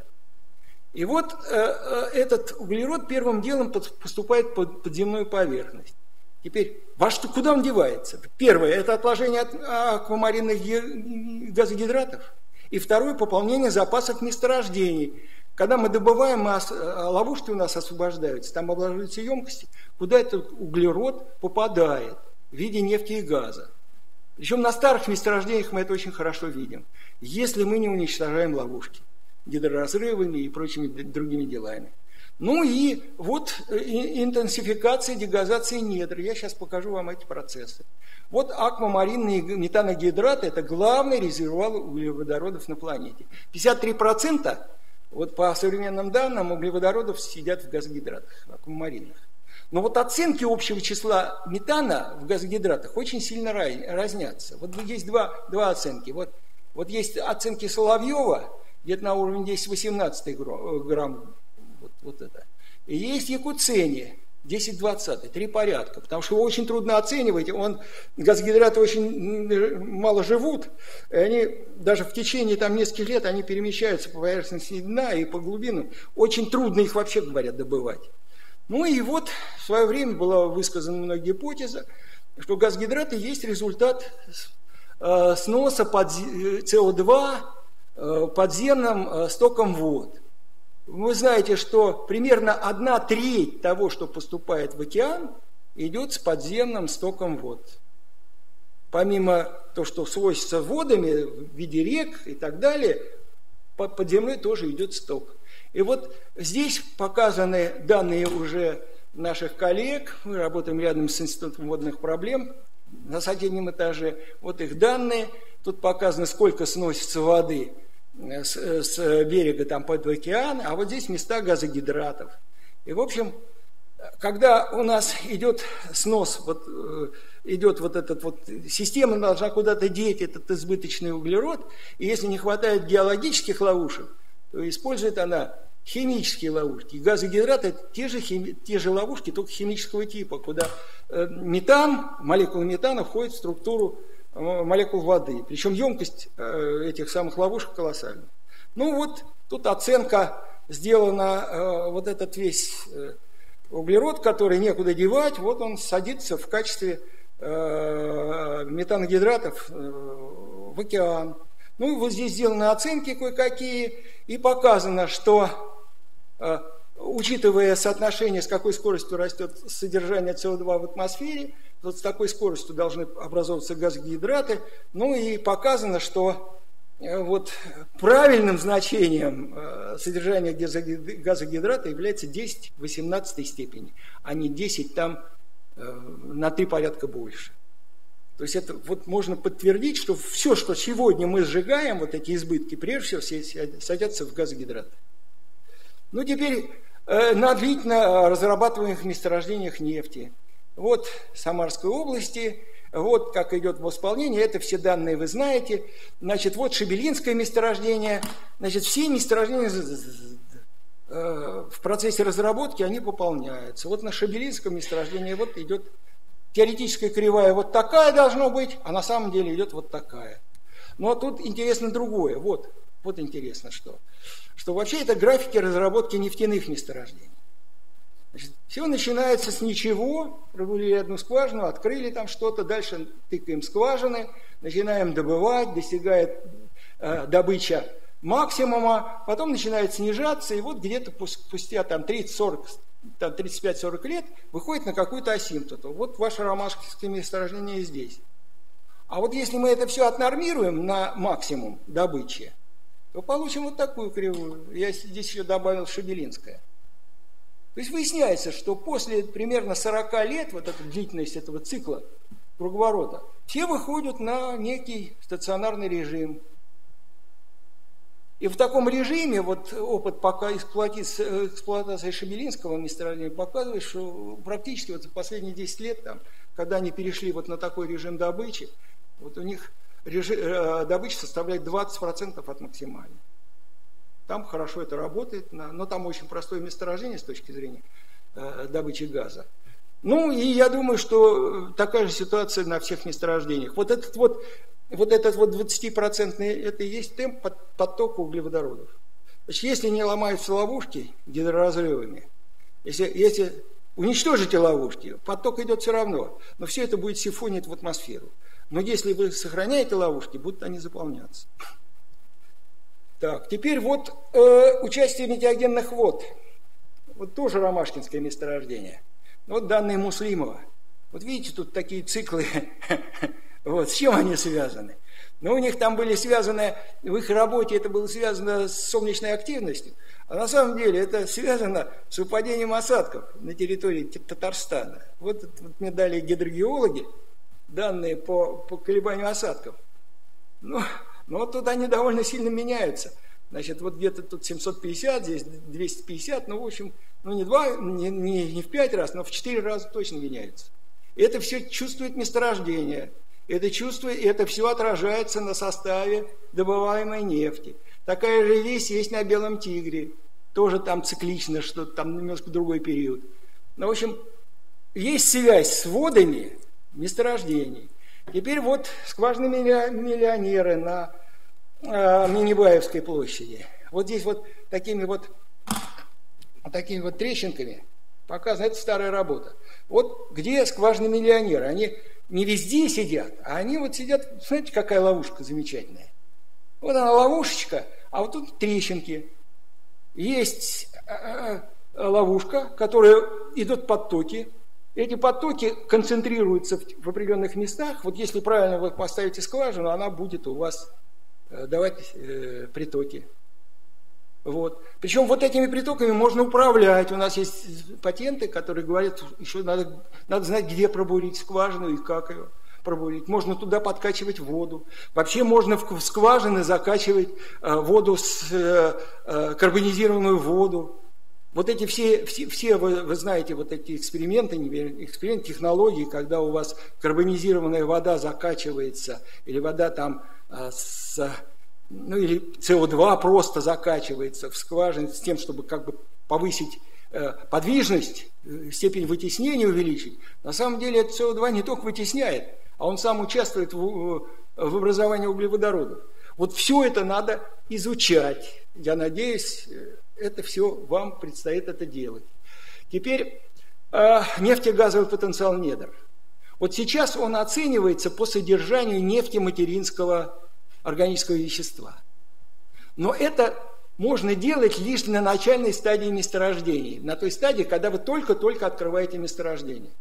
И вот э, этот углерод первым делом под, поступает под подземную поверхность. Теперь, во что, куда он девается? Первое, это отложение от аквамаринных газогидратов. И второе, пополнение запасов месторождений. Когда мы добываем, мы, ловушки у нас освобождаются, там образуются емкости, куда этот углерод попадает в виде нефти и газа. Причем на старых месторождениях мы это очень хорошо видим. Если мы не уничтожаем ловушки гидроразрывами и прочими другими делами. Ну и вот интенсификация дегазации недр. Я сейчас покажу вам эти процессы. Вот аквамаринные метаногидраты – это главный резервуар углеводородов на планете. пятьдесят три процента, вот по современным данным, углеводородов сидят в газогидратах аквамаринных. Но вот оценки общего числа метана в газогидратах очень сильно разнятся. Вот есть два, два оценки. Вот, вот есть оценки Соловьева, где-то на уровне десять-восемнадцать грамм, вот, вот это. И есть Якуцени, десять-двадцать, три порядка, потому что его очень трудно оценивать, он, газогидраты очень мало живут, и они даже в течение там нескольких лет они перемещаются по поверхности дна и по глубинам, очень трудно их вообще, говорят, добывать. Ну и вот в свое время была высказана многие гипотеза, что газогидраты есть результат э, сноса под С О два подземным стоком вод. Вы знаете, что примерно одна треть того, что поступает в океан, идет с подземным стоком вод. Помимо того, что свойствуется водами в виде рек и так далее, под землей тоже идет сток. И вот здесь показаны данные уже наших коллег. Мы работаем рядом с Институтом водных проблем на соседнем этаже. Вот их данные. Тут показано, сколько сносится воды с, с берега там под океан, а вот здесь места газогидратов. И, в общем, когда у нас идет снос, вот, идет вот этот вот, система должна куда-то деть этот избыточный углерод, и если не хватает геологических ловушек, то использует она химические ловушки. Газогидраты – это те же, хими, те же ловушки, только химического типа, куда метан, молекулы метана входят в структуру молекул воды. Причем емкость этих самых ловушек колоссальна. Ну вот, тут оценка сделана, вот этот весь углерод, который некуда девать, вот он садится в качестве метаногидратов в океан. Ну и вот здесь сделаны оценки кое-какие, и показано, что учитывая соотношение, с какой скоростью растет содержание С О два в атмосфере, вот с такой скоростью должны образовываться газогидраты. Ну и показано, что вот правильным значением содержания газогидрата является десять в восемнадцатой степени, а не десять там на три порядка больше. То есть это вот можно подтвердить, что все, что сегодня мы сжигаем, вот эти избытки, прежде всего садятся в газогидраты. Ну теперь э, на длительно разрабатываемых месторождениях нефти. Вот Самарской области, вот как идет восполнение, это все данные вы знаете. Значит, вот Шебелинское месторождение, значит, все месторождения э, в процессе разработки, они пополняются. Вот на Шебелинском месторождении вот идет теоретическая кривая, вот такая должна быть, а на самом деле идет вот такая. Но тут интересно другое, вот, вот интересно что. Что вообще это графики разработки нефтяных месторождений. Значит, все начинается с ничего, прогулили одну скважину, открыли там что-то, дальше тыкаем скважины, начинаем добывать, достигает э, добыча максимума, потом начинает снижаться, и вот где-то спустя там тридцать-сорок, там тридцать пять сорок лет выходит на какую-то асимптоту. Вот ваше ромашковское месторождение здесь. А вот если мы это все отнормируем на максимум добычи, то получим вот такую кривую. Я здесь еще добавил Шебелинское. То есть выясняется, что после примерно сорока лет, вот эта длительность этого цикла круговорота, все выходят на некий стационарный режим. И в таком режиме вот опыт пока эксплуатации, эксплуатации Шебелинского месторождения показывает, что практически вот за последние десять лет, там, когда они перешли вот на такой режим добычи, вот у них режим, э, добыча составляет двадцать процентов от максимальной. Там хорошо это работает, но там очень простое месторождение с точки зрения э, добычи газа. Ну и я думаю, что такая же ситуация на всех месторождениях. Вот этот вот, вот этот вот двадцатипроцентный, это и есть темп подтока углеводородов. Значит, если не ломаются ловушки гидроразрывами, если, если уничтожите ловушки, поток идет все равно, но все это будет сифонить в атмосферу. Но если вы сохраняете ловушки, будут они заполняться. Так, теперь вот э, участие метеогенных вод. Вот тоже ромашкинское месторождение. Вот данные Муслимова. Вот видите, тут такие циклы. Вот, с чем они связаны? Ну, у них там были связаны, в их работе это было связано с солнечной активностью, а на самом деле это связано с выпадением осадков на территории Татарстана. Вот, вот мне дали гидрогеологи данные по, по колебанию осадков. Ну, но вот тут они довольно сильно меняются. Значит, вот где-то тут семьсот пятьдесят, здесь двести пятьдесят, ну, в общем, ну, не, два, не, не, не в пять раз, но в четыре раза точно меняются. И это все чувствует месторождение. Это чувство, это все отражается на составе добываемой нефти. Такая же вещь есть на Белом Тигре. Тоже там циклично, что-то там немножко другой период. Ну, в общем, есть связь с водами месторождений. Теперь вот скважины-миллионеры на э, Миннебаевской площади. Вот здесь вот такими вот, такими вот трещинками показано, это старая работа. Вот где скважины-миллионеры, они не везде сидят, а они вот сидят, смотрите, какая ловушка замечательная. Вот она ловушечка, а вот тут трещинки. Есть э, э, ловушка, которая идут потоки. Эти потоки концентрируются в, в определенных местах. Вот если правильно вы поставите скважину, она будет у вас э, давать э, притоки. Вот. Причем вот этими притоками можно управлять. У нас есть патенты, которые говорят, еще надо, надо знать, где пробурить скважину и как ее пробурить. Можно туда подкачивать воду. Вообще можно в скважины закачивать э, воду, с, э, э, карбонизированную воду. Вот эти все, все, все вы, вы знаете, вот эти эксперименты, эксперименты, технологии, когда у вас карбонизированная вода закачивается, или вода там с, ну или С О два просто закачивается в скважины с тем, чтобы как бы повысить э, подвижность, степень вытеснения увеличить. На самом деле это С О два не только вытесняет, а он сам участвует в, в образовании углеводородов. Вот все это надо изучать. Я надеюсь, это все вам предстоит это делать. Теперь э, нефтегазовый потенциал недр. Вот сейчас он оценивается по содержанию нефтематеринского органического вещества. Но это можно делать лишь на начальной стадии месторождений, на той стадии, когда вы только-только открываете месторождение.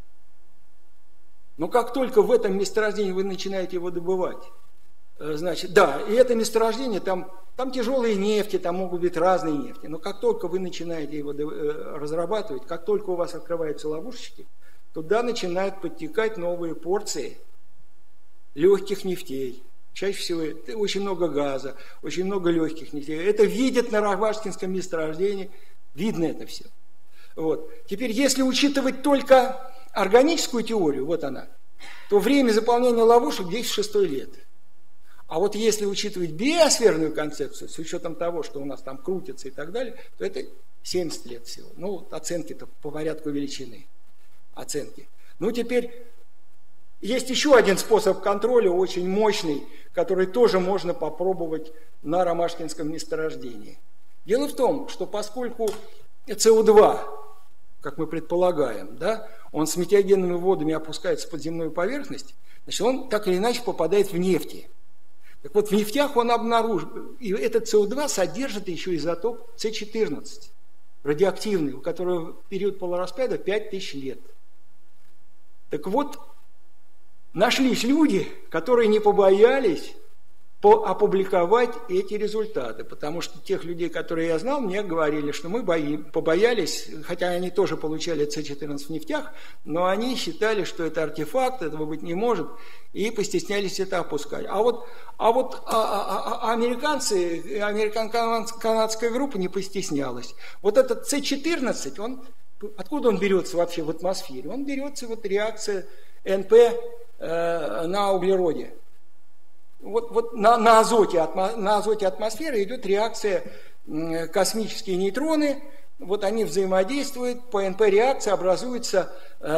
Но как только в этом месторождении вы начинаете его добывать, значит, да, и это месторождение, там, там тяжелые нефти, там могут быть разные нефти, но как только вы начинаете его разрабатывать, как только у вас открываются ловушечки, туда начинают подтекать новые порции легких нефтей. Чаще всего это очень много газа, очень много легких нефтей. Это видят на Ромашкинском месторождении, видно это все. Вот. Теперь, если учитывать только органическую теорию, вот она, то время заполнения ловушек десять шестой лет. А вот если учитывать биосферную концепцию, с учетом того, что у нас там крутится и так далее, то это семьдесят лет всего. Ну, вот оценки-то по порядку величины. Оценки. Ну, теперь есть еще один способ контроля, очень мощный, который тоже можно попробовать на Ромашкинском месторождении. Дело в том, что поскольку СО2, как мы предполагаем, да, он с метеогенными водами опускается в подземную поверхность, значит, он так или иначе попадает в нефти. Так вот, в нефтях он обнаружен, и этот СО2 содержит еще изотоп С четырнадцать, радиоактивный, у которого период полураспада пять тысяч лет. Так вот, нашлись люди, которые не побоялись опубликовать эти результаты, потому что тех людей, которые я знал, мне говорили, что мы бои, побоялись, хотя они тоже получали С четырнадцать в нефтях, но они считали, что это артефакт, этого быть не может, и постеснялись это опускать. А вот, а вот а, а, а, американцы, американо-канадская группа не постеснялась. Вот этот С четырнадцать, он, откуда он берется вообще в атмосфере? Он берется, вот реакция эн пэ э, на углероде. Вот, вот на, на, азоте, на азоте атмосферы идет реакция космические нейтроны, вот они взаимодействуют, по эн пэ-реакции образуется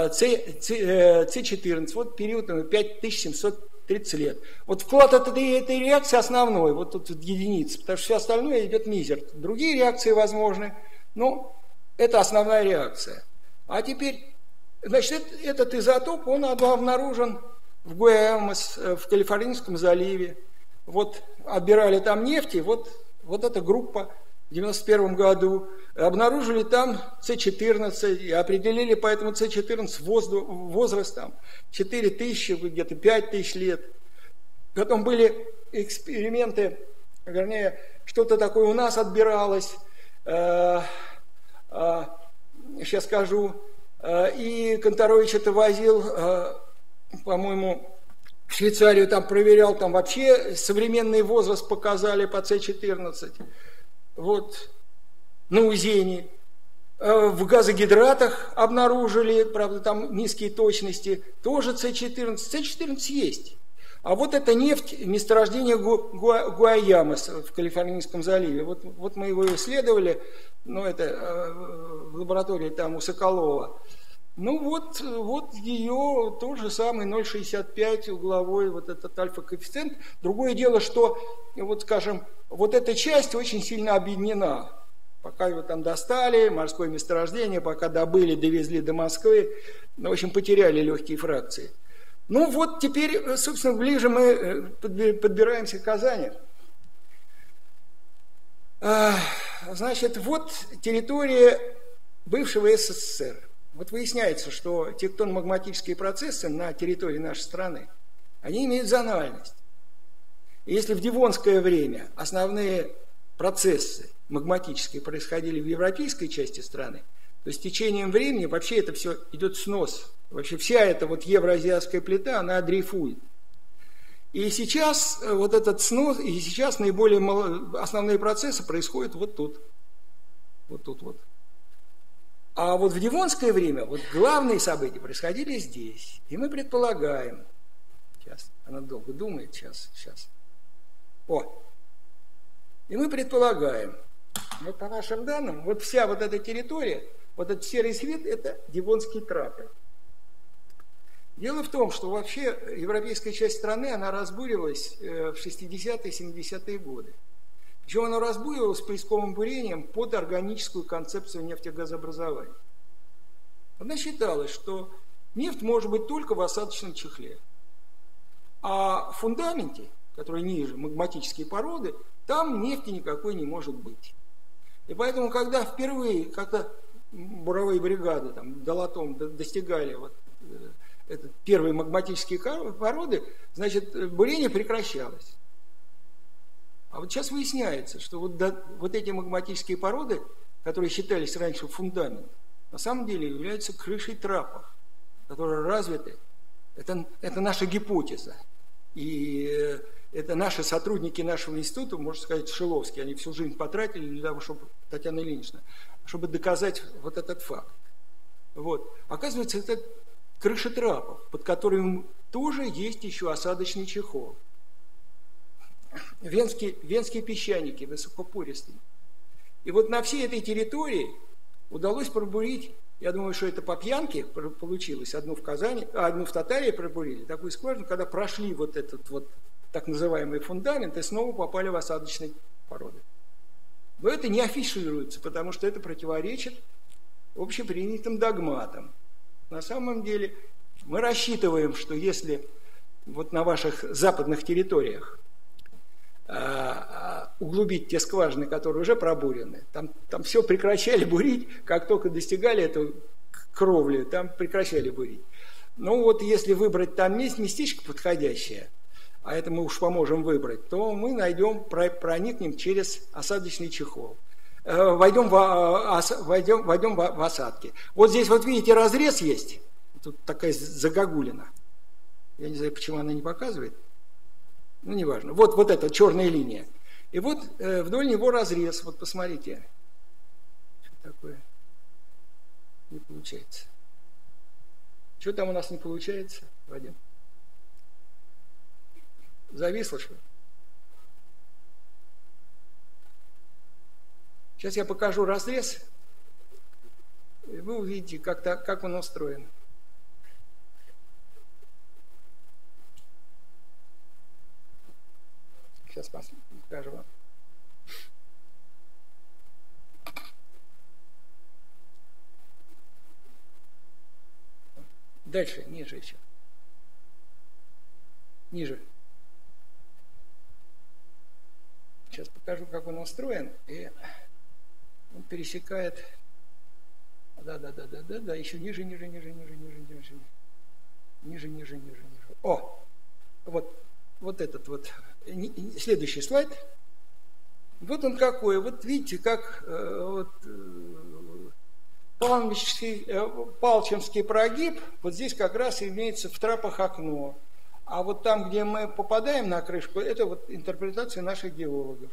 С четырнадцать, вот период пять тысяч семьсот тридцать лет. Вот вклад этой, этой реакции основной, вот тут единица, потому что все остальное идет мизер. Другие реакции возможны, но это основная реакция. А теперь, значит, этот изотоп, он обнаружен в Гуайамас, в Калифорнийском заливе. Вот отбирали там нефть, и вот, вот эта группа в девяносто первом году обнаружили там С четырнадцать, и определили по этому С четырнадцать возраст, возраст там четыре тысячи, где-то пять тысяч лет. Потом были эксперименты, вернее, что-то такое у нас отбиралось, э, э, сейчас скажу, э, и Конторович это возил, э, по-моему, в Швейцарию там проверял, там вообще современный возраст показали по С четырнадцать. Вот, на Узене. В газогидратах обнаружили, правда, там низкие точности, тоже С четырнадцать. С четырнадцать есть. А вот эта нефть, месторождение Гу- Гу- Гуайамас в Калифорнийском заливе. Вот, вот мы его исследовали, ну, это в лаборатории там у Соколова. Ну вот, вот ее тот же самый ноль целых шестьдесят пять сотых угловой, вот этот альфа-коэффициент. Другое дело, что, вот скажем, вот эта часть очень сильно объединена. Пока его там достали, морское месторождение, пока добыли, довезли до Москвы, в общем, потеряли легкие фракции. Ну вот теперь, собственно, ближе мы подбираемся к Казани. Значит, вот территория бывшего эс эс эс эр. Вот выясняется, что тектонно-магматические процессы на территории нашей страны, они имеют зональность. И если в Девонское время основные процессы магматические происходили в европейской части страны, то с течением времени вообще это все идет снос. Вообще вся эта вот евроазиатская плита, она дрейфует. И сейчас вот этот снос, и сейчас наиболее мало, основные процессы происходят вот тут. Вот тут вот. А вот в Девонское время вот главные события происходили здесь. И мы предполагаем, сейчас, она долго думает, сейчас, сейчас. О! И мы предполагаем, вот по нашим данным, вот вся вот эта территория, вот этот серый свет, это Девонский тракт. Дело в том, что вообще европейская часть страны, она разбуривалась в шестидесятые, семидесятые годы. Причем оно разбуривалось поисковым бурением под органическую концепцию нефтегазообразования. Она считалась, что нефть может быть только в осадочном чехле. А в фундаменте, который ниже, магматические породы, там нефти никакой не может быть. И поэтому, когда впервые, когда буровые бригады там, долотом достигали вот, этот, первые магматические породы, значит, бурение прекращалось. А вот сейчас выясняется, что вот, до, вот эти магматические породы, которые считались раньше фундаментом, на самом деле являются крышей трапов, которые развиты. Это, это наша гипотеза. И это наши сотрудники нашего института, можно сказать, Шиловские, они всю жизнь потратили для того, чтобы, Татьяна Ильинична, чтобы доказать вот этот факт. Вот. Оказывается, это крыша трапов, под которым тоже есть еще осадочный чехол. Венские, венские песчаники, высокопористые. И вот на всей этой территории удалось пробурить, я думаю, что это по пьянке получилось, одну в Казани, а одну в Татарии пробурили, такую скважину, когда прошли вот этот вот так называемый фундамент и снова попали в осадочные породы. Но это не афишируется, потому что это противоречит общепринятым догматам. На самом деле мы рассчитываем, что если вот на ваших западных территориях углубить те скважины, которые уже пробурены, там, там все прекращали бурить, как только достигали эту кровлю, там прекращали бурить. Ну вот если выбрать там местечко подходящее, а это мы уж поможем выбрать, то мы найдем, проникнем через осадочный чехол. Войдем в, войдем, войдем в осадки. Вот здесь вот видите разрез есть, тут такая загогулина. Я не знаю, почему она не показывает. Ну, неважно. Вот, вот эта черная линия. И вот э, вдоль него разрез. Вот посмотрите. Что такое? Не получается. Что там у нас не получается, Вадим? Зависло, что ли? Сейчас я покажу разрез, и вы увидите, как, как он устроен. Сейчас покажу вам. Дальше, ниже еще. Ниже. Сейчас покажу, как он устроен. И он пересекает. Да, да, да, да, да, да. Еще ниже, ниже, ниже, ниже, ниже, ниже. Ниже, ниже, ниже, ниже. О! Вот, вот этот вот. Следующий слайд. Вот он какой. Вот видите, как э, вот, э, палчинский, э, палчинский прогиб, вот здесь как раз имеется в трапах окно. А вот там, где мы попадаем на крышку, это вот интерпретация наших геологов.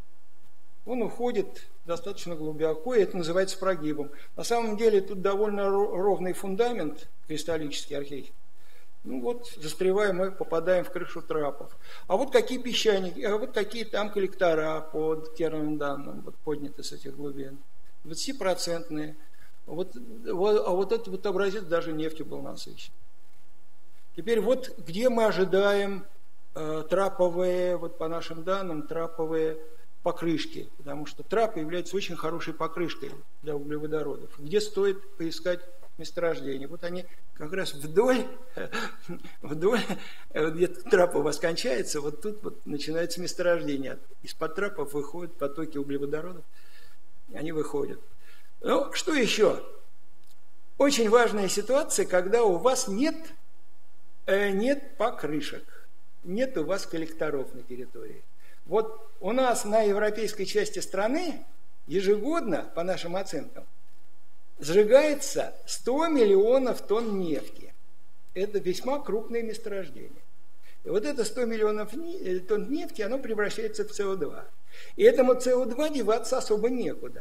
Он уходит достаточно глубоко, и это называется прогибом. На самом деле тут довольно ровный фундамент, кристаллический архей. Ну вот, застреваем, мы попадаем в крышу трапов. А вот какие песчаники, а вот какие там коллектора по терминным данным вот, подняты с этих глубин. двадцатипроцентные. Вот, вот, а вот этот вот образец даже нефтью был насыщен. Теперь вот где мы ожидаем э, траповые, вот по нашим данным, траповые покрышки. Потому что трапы являются очень хорошей покрышкой для углеводородов. Где стоит поискать месторождение. Вот они как раз вдоль, вдоль, где трап у вас кончается, вот тут вот начинается месторождение. Из-под трапов выходят потоки углеводородов, и они выходят. Ну, что еще? Очень важная ситуация, когда у вас нет, э, нет покрышек, нет у вас коллекторов на территории. Вот у нас на европейской части страны ежегодно, по нашим оценкам, сжигается сто миллионов тонн нефти. Это весьма крупное месторождение. И вот это сто миллионов тонн нефти, оно превращается в СО2. И этому СО2 деваться особо некуда.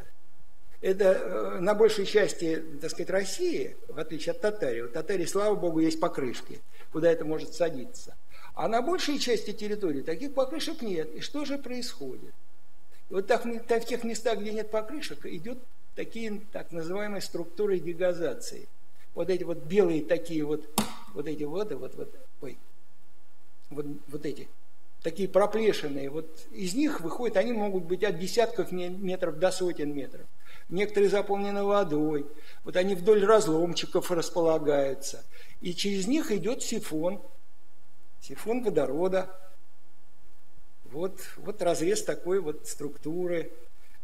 Это на большей части, так сказать, России, в отличие от Татарии, у Татарии, слава богу, есть покрышки, куда это может садиться. А на большей части территории таких покрышек нет. И что же происходит? И вот так, в тех местах, где нет покрышек, идет такие так называемые структуры дегазации. Вот эти вот белые такие вот, вот эти вот, вот, вот, ой, вот, вот эти, такие проплешинные, вот из них выходят, они могут быть от десятков метров до сотен метров. Некоторые заполнены водой, вот они вдоль разломчиков располагаются. И через них идет сифон, сифон водорода. Вот, вот разрез такой вот структуры.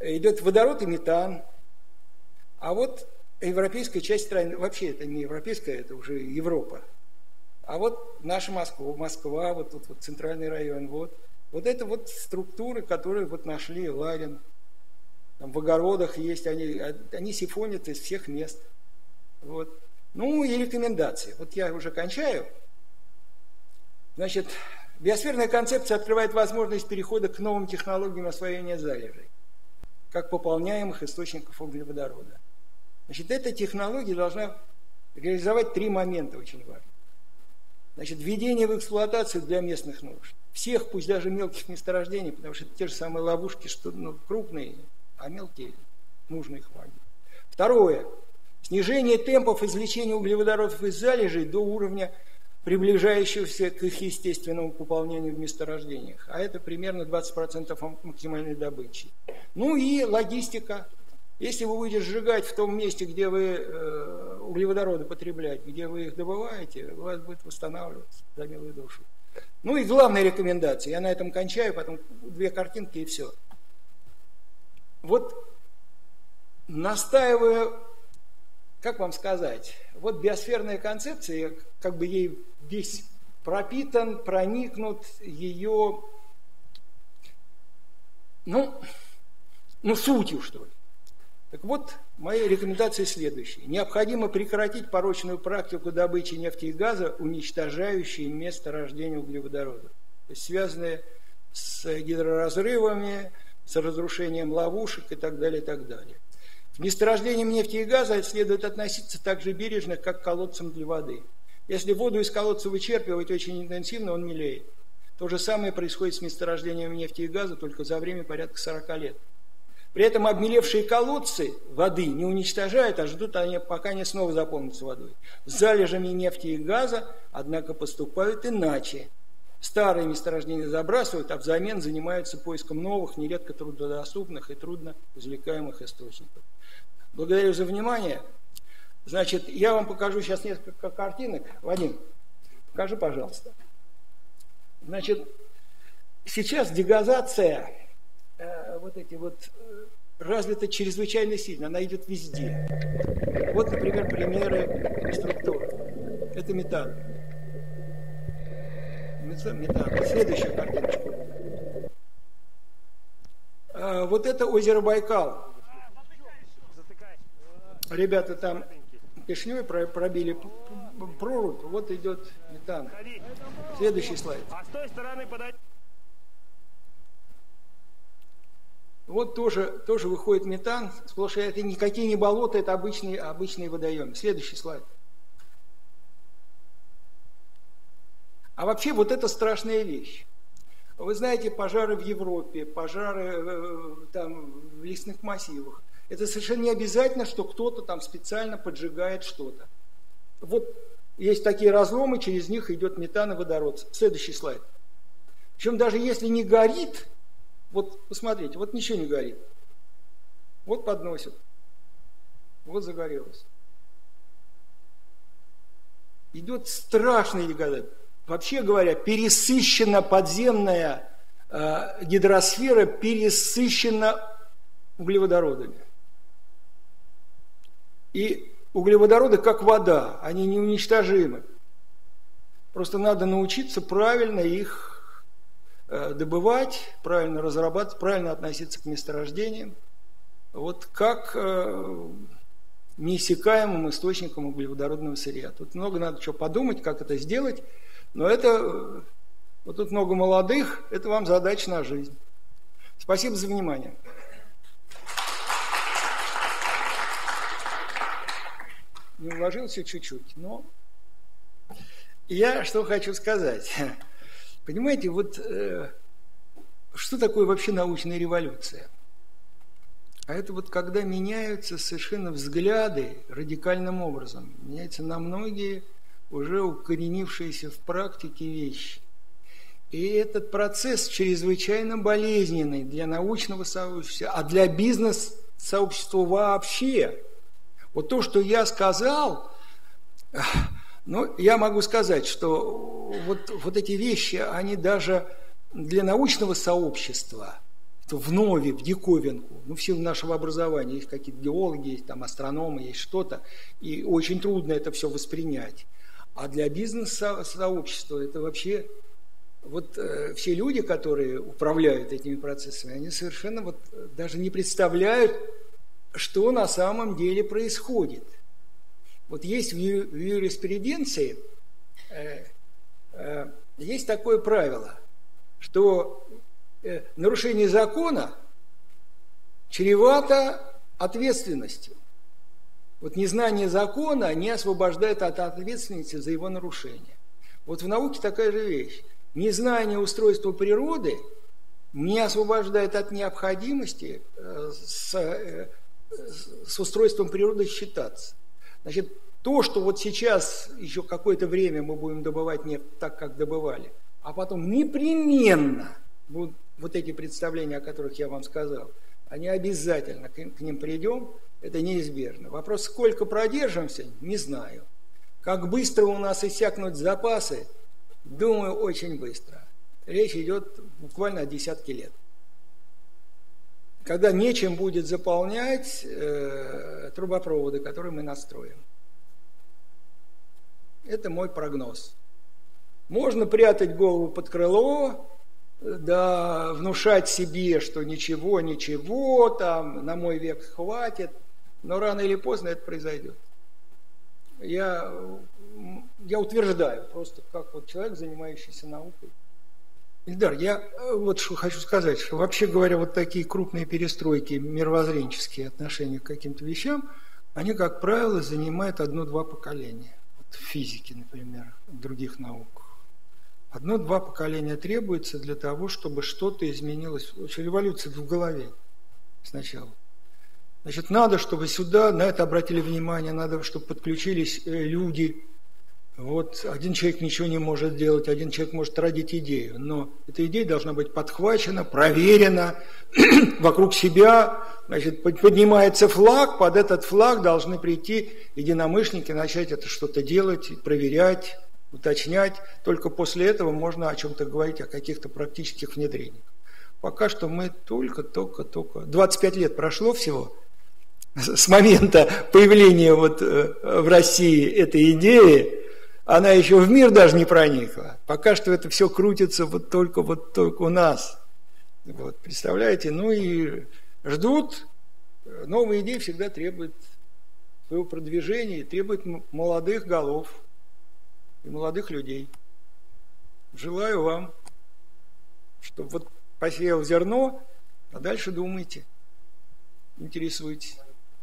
идет водород и метан. А вот европейская часть страны, вообще это не европейская, это уже Европа. А вот наша Москва, Москва, вот тут вот центральный район, вот. Вот это вот структуры, которые вот нашли Ларин. Там в огородах есть, они, они сифонят из всех мест. Вот. Ну и рекомендации. Вот я уже кончаю. Значит, биосферная концепция открывает возможность перехода к новым технологиям освоения залежей, как пополняемых источников углеводорода. Значит, эта технология должна реализовать три момента очень важных. Значит, введение в эксплуатацию для местных нужд. Всех, пусть даже мелких месторождений, потому что это те же самые ловушки, что ну, крупные, а мелкие, нужно их хватить. Второе. Снижение темпов извлечения углеводородов из залежей до уровня, приближающегося к их естественному пополнению в месторождениях. А это примерно двадцать процентов максимальной добычи. Ну и логистика. Если вы будете сжигать в том месте, где вы э, углеводороды потребляете, где вы их добываете, у вас будет восстанавливаться за милую душу. Ну и главная рекомендация. Я на этом кончаю, потом две картинки и все. Вот настаиваю, как вам сказать, вот биосферная концепция, как бы ей весь пропитан, проникнут ее, ну, ну сутью, что ли. Так вот, мои рекомендации следующие. Необходимо прекратить порочную практику добычи нефти и газа, уничтожающие место рождения углеводородов. То есть связанные с гидроразрывами, с разрушением ловушек и так далее, и так далее. К месторождениям нефти и газа следует относиться так же бережно, как к колодцам для воды. Если воду из колодца вычерпывать очень интенсивно, он мелеет. То же самое происходит с месторождением нефти и газа, только за время порядка сорока лет. При этом обмелевшие колодцы воды не уничтожают, а ждут, они, пока они снова заполнятся водой. С залежами нефти и газа, однако, поступают иначе. Старые месторождения забрасывают, а взамен занимаются поиском новых, нередко труднодоступных и трудно извлекаемых источников. Благодарю за внимание. Значит, я вам покажу сейчас несколько картинок. Вадим, покажи, пожалуйста. Значит, сейчас дегазация, э, вот эти вот, э, развита чрезвычайно сильно, она идет везде. Вот, например, примеры структуры. Это метан. Метан. Следующая картиночка. А, вот это озеро Байкал. Ребята там клешней пробили прорубь, вот идет метан. Следующий слайд. Вот тоже, тоже выходит метан, сплошь это никакие не болота, это обычные, обычные водоемы. Следующий слайд. А вообще вот это страшная вещь. Вы знаете, пожары в Европе, пожары э, там, в лесных массивах. Это совершенно не обязательно, что кто-то там специально поджигает что-то. Вот есть такие разломы, через них идет метан и водород. Следующий слайд. Причем даже если не горит, вот посмотрите, вот ничего не горит. Вот подносит. Вот загорелось. Идет страшный дегазация. Вообще говоря, пересыщена подземная э, гидросфера, пересыщена углеводородами. И углеводороды как вода, они неуничтожимы. Просто надо научиться правильно их э, добывать, правильно разрабатывать, правильно относиться к месторождениям. Вот как э, неиссякаемым источником углеводородного сырья. Тут много надо что подумать, как это сделать. Но это, вот тут много молодых, это вам задача на жизнь. Спасибо за внимание. Не уложился чуть-чуть, но я что хочу сказать. Понимаете, вот э, что такое вообще научная революция? А это вот когда меняются совершенно взгляды радикальным образом, меняются на многие уже укоренившиеся в практике вещи. И этот процесс чрезвычайно болезненный для научного сообщества, а для бизнес-сообщества вообще. Вот то, что я сказал, ну, я могу сказать, что вот, вот эти вещи, они даже для научного сообщества, в что в нове, в диковинку, ну, в силу нашего образования, есть какие-то геологи, есть там астрономы, есть что-то, и очень трудно это все воспринять. А для бизнес-сообщества это вообще, вот э, все люди, которые управляют этими процессами, они совершенно вот даже не представляют, что на самом деле происходит. Вот есть в, ю, в юриспруденции, э, э, есть такое правило, что э, нарушение закона чревато ответственностью. Вот незнание закона не освобождает от ответственности за его нарушение. Вот в науке такая же вещь. Незнание устройства природы не освобождает от необходимости с, с устройством природы считаться. Значит, то, что вот сейчас еще какое-то время мы будем добывать нефть так, как добывали, а потом непременно будут вот эти представления, о которых я вам сказал, они обязательно к ним придем, это неизбежно. Вопрос, сколько продержимся, не знаю. Как быстро у нас иссякнут запасы, думаю, очень быстро. Речь идет буквально о десятке лет. Когда нечем будет заполнять э, трубопроводы, которые мы настроим. Это мой прогноз. Можно прятать голову под крыло, да, внушать себе, что ничего, ничего, там, на мой век хватит, но рано или поздно это произойдет. Я, я утверждаю, просто как вот человек, занимающийся наукой. Ильдар, я вот что хочу сказать, что вообще говоря, вот такие крупные перестройки, мировоззренческие отношения к каким-то вещам, они, как правило, занимают одно-два поколения. Вот в физике, например, в других науках. Одно-два поколения требуется для того, чтобы что-то изменилось. Революция в голове сначала. Значит, надо, чтобы сюда на это обратили внимание, надо, чтобы подключились люди. Вот один человек ничего не может делать, один человек может родить идею, но эта идея должна быть подхвачена, проверена, вокруг себя, значит, поднимается флаг, под этот флаг должны прийти единомышленники, начать это что-то делать, проверять, уточнять. Только после этого можно о чем-то говорить, о каких-то практических внедрениях. Пока что мы только-только-только... двадцать пять лет прошло всего с момента появления вот в России этой идеи, она еще в мир даже не проникла. Пока что это все крутится вот только, вот только у нас. Вот, представляете? Ну и ждут. Новые идеи всегда требуют своего продвижения, требуют молодых голов и молодых людей. Желаю вам, чтобы вот посеял зерно, а дальше думайте, интересуйтесь.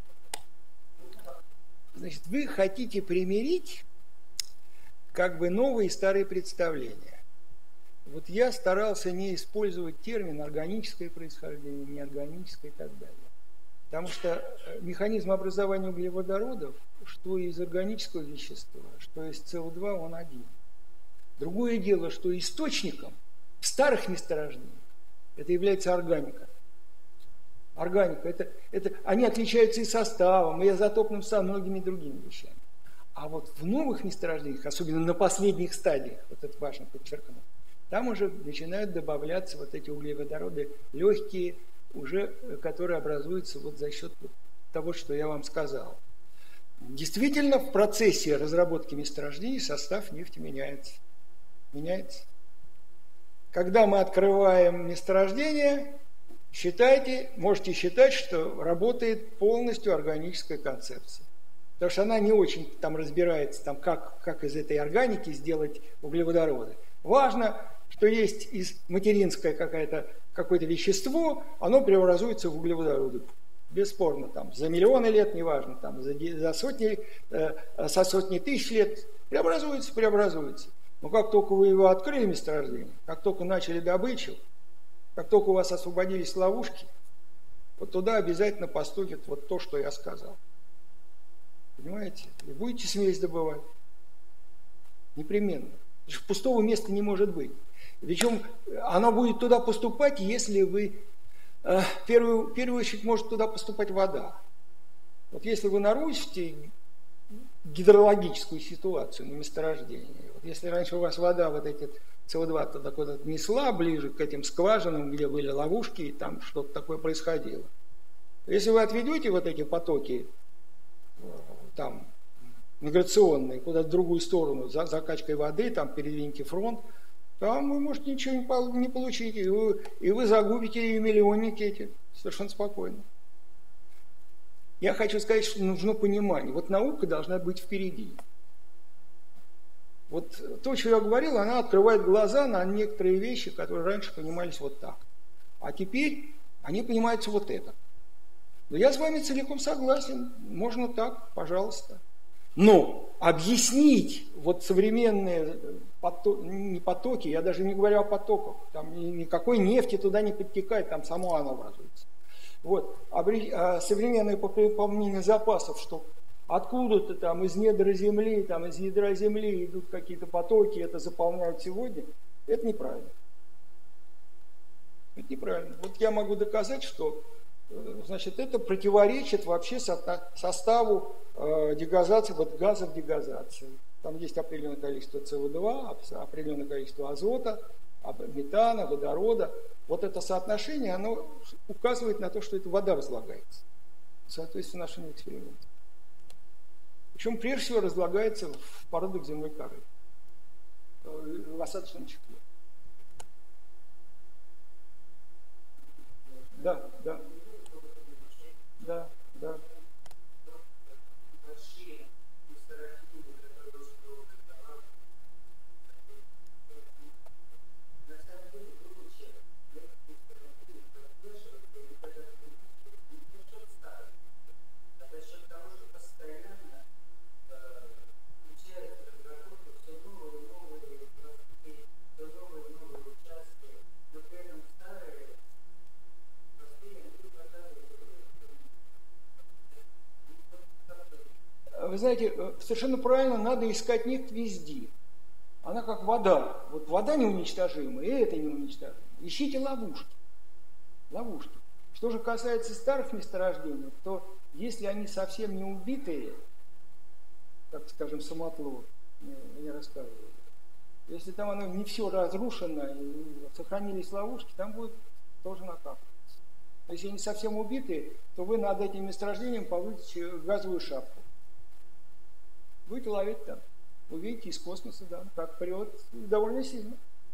Значит, вы хотите примирить как бы новые и старые представления. Вот я старался не использовать термин органическое происхождение, неорганическое и так далее. Потому что механизм образования углеводородов, что из органического вещества, что из С О два, он один. Другое дело, что источником в старых месторождениях это является органика. Органика, это, это, они отличаются и составом, и изотопным составом, многими другими вещами. А вот в новых месторождениях, особенно на последних стадиях, вот это важно подчеркнуть, там уже начинают добавляться вот эти углеводороды легкие, уже, которые образуются вот за счет того, что я вам сказал. Действительно, в процессе разработки месторождений состав нефти меняется. Меняется. Когда мы открываем месторождение, считайте, можете считать, что работает полностью органическая концепция. Потому что она не очень там разбирается, там, как, как из этой органики сделать углеводороды. Важно, что есть из материнское какое-то, какое-то вещество, оно преобразуется в углеводороды. Бесспорно, там, за миллионы лет, неважно, там, за, за сотни, э, со сотни тысяч лет преобразуется, преобразуется. Но как только вы его открыли, месторождение, как только начали добычу, как только у вас освободились ловушки, вот туда обязательно поступит вот то, что я сказал. Понимаете? И будете смесь добывать. Непременно. Пустого места не может быть. Причем оно будет туда поступать, если вы... Э, в, первую, в первую очередь может туда поступать вода. Вот если вы нарушите гидрологическую ситуацию на месторождении, вот если раньше у вас вода, вот эти СО2 туда куда-то несла, ближе к этим скважинам, где были ловушки, и там что-то такое происходило. Если вы отведете вот эти потоки, там, миграционные, куда-то в другую сторону, за закачкой воды, там, передвиньте фронт, там вы можете ничего не, не получить, и вы, и вы загубите и миллионники эти, совершенно спокойно. Я хочу сказать, что нужно понимание. Вот наука должна быть впереди. Вот то, что я говорил, она открывает глаза на некоторые вещи, которые раньше понимались вот так. А теперь они понимаются вот это. Но я с вами целиком согласен. Можно так, пожалуйста. Но объяснить вот современные потоки, не потоки, я даже не говорю о потоках, там никакой нефти туда не подтекает, там само оно образуется. Вот, современное пополнение запасов, что откуда-то там из недр земли, там из ядра земли идут какие-то потоки, это заполняют сегодня, это неправильно. Это неправильно. Вот я могу доказать, что, значит, это противоречит вообще составу дегазации, вот газов дегазации. Там есть определенное количество С О два, определенное количество азота, метана, водорода. Вот это соотношение, оно указывает на то, что это вода разлагается в соответствии с нашим экспериментом. Причем прежде всего разлагается в породах земной коры, в осадочном чехле. Да, да. Да, да. Вы знаете, совершенно правильно, надо искать нефть везде. Она как вода. Вот вода неуничтожима, и это неуничтожимо. Ищите ловушки. Ловушки. Что же касается старых месторождений, то если они совсем не убитые, как, скажем, Самотлор, я рассказывал, если там оно не все разрушено и сохранились ловушки, там будет тоже накапливаться. Если они совсем убитые, то вы над этим месторождением получите газовую шапку. Будете ловить там. Увидите из космоса, да, как прет довольно сильно.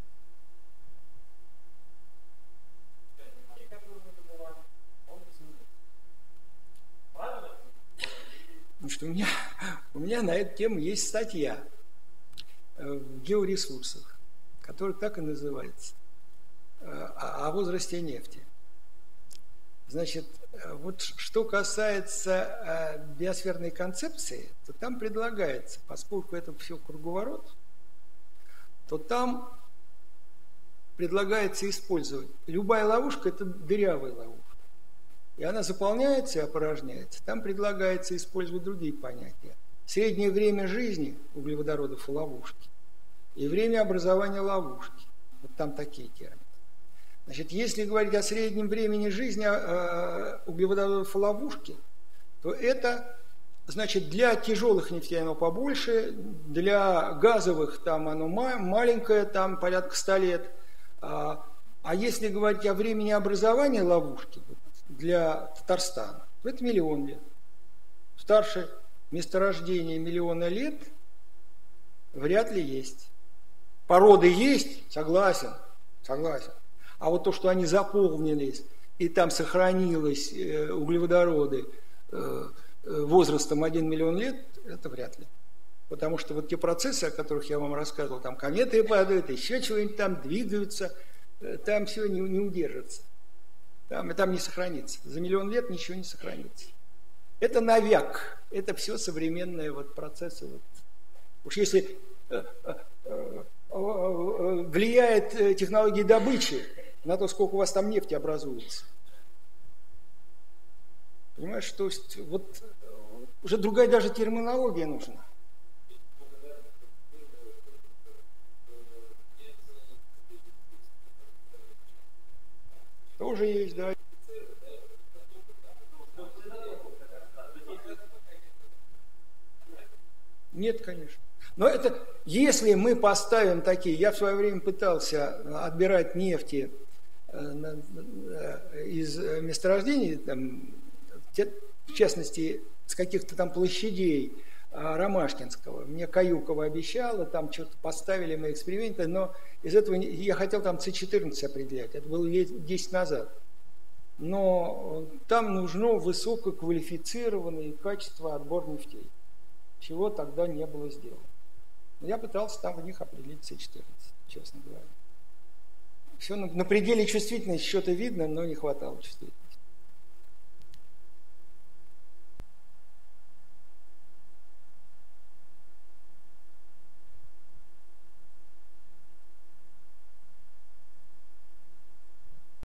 Потому что у меня, у меня на эту тему есть статья в георесурсах, которая так и называется, о возрасте нефти. Значит, вот что касается биосферной концепции, то там предлагается, поскольку это все круговорот, то там предлагается использовать. Любая ловушка – это дырявая ловушка. И она заполняется и опорожняется. Там предлагается использовать другие понятия. Среднее время жизни углеводородов в ловушке и время образования ловушки. Вот там такие термины. Значит, если говорить о среднем времени жизни углеводородов в ловушке, то это, значит, для тяжелых нефтей оно побольше, для газовых там оно маленькое, там порядка ста лет. А если говорить о времени образования ловушки для Татарстана, то это миллион лет. Старше месторождения миллиона лет вряд ли есть. Породы есть, согласен, согласен. А вот то, что они заполнились, и там сохранилось э, углеводороды э, возрастом один миллион лет, это вряд ли. Потому что вот те процессы, о которых я вам рассказывал, там кометы падают, еще чего-нибудь там двигаются, э, там все не, не удержится. Там, там не сохранится. За миллион лет ничего не сохранится. Это навяк, это все современные вот процессы. Вот. Уж если э, э, э, влияет технология добычи на то, сколько у вас там нефти образуется. Понимаешь, то есть вот уже другая даже терминология нужна. Тоже есть, да. Нет, конечно. Но это, если мы поставим такие, я в свое время пытался отбирать нефти из месторождений, там, в частности, с каких-то там площадей Ромашкинского. Мне Каюкова обещала, там что-то поставили мы эксперименты, но из этого я хотел там С четырнадцать определять, это было лет десять назад. Но там нужно высококвалифицированное качество отбор нефтей, чего тогда не было сделано. Я пытался там в них определить С четырнадцать, честно говоря. Все на, на пределе чувствительности что-то видно, но не хватало чувствительности.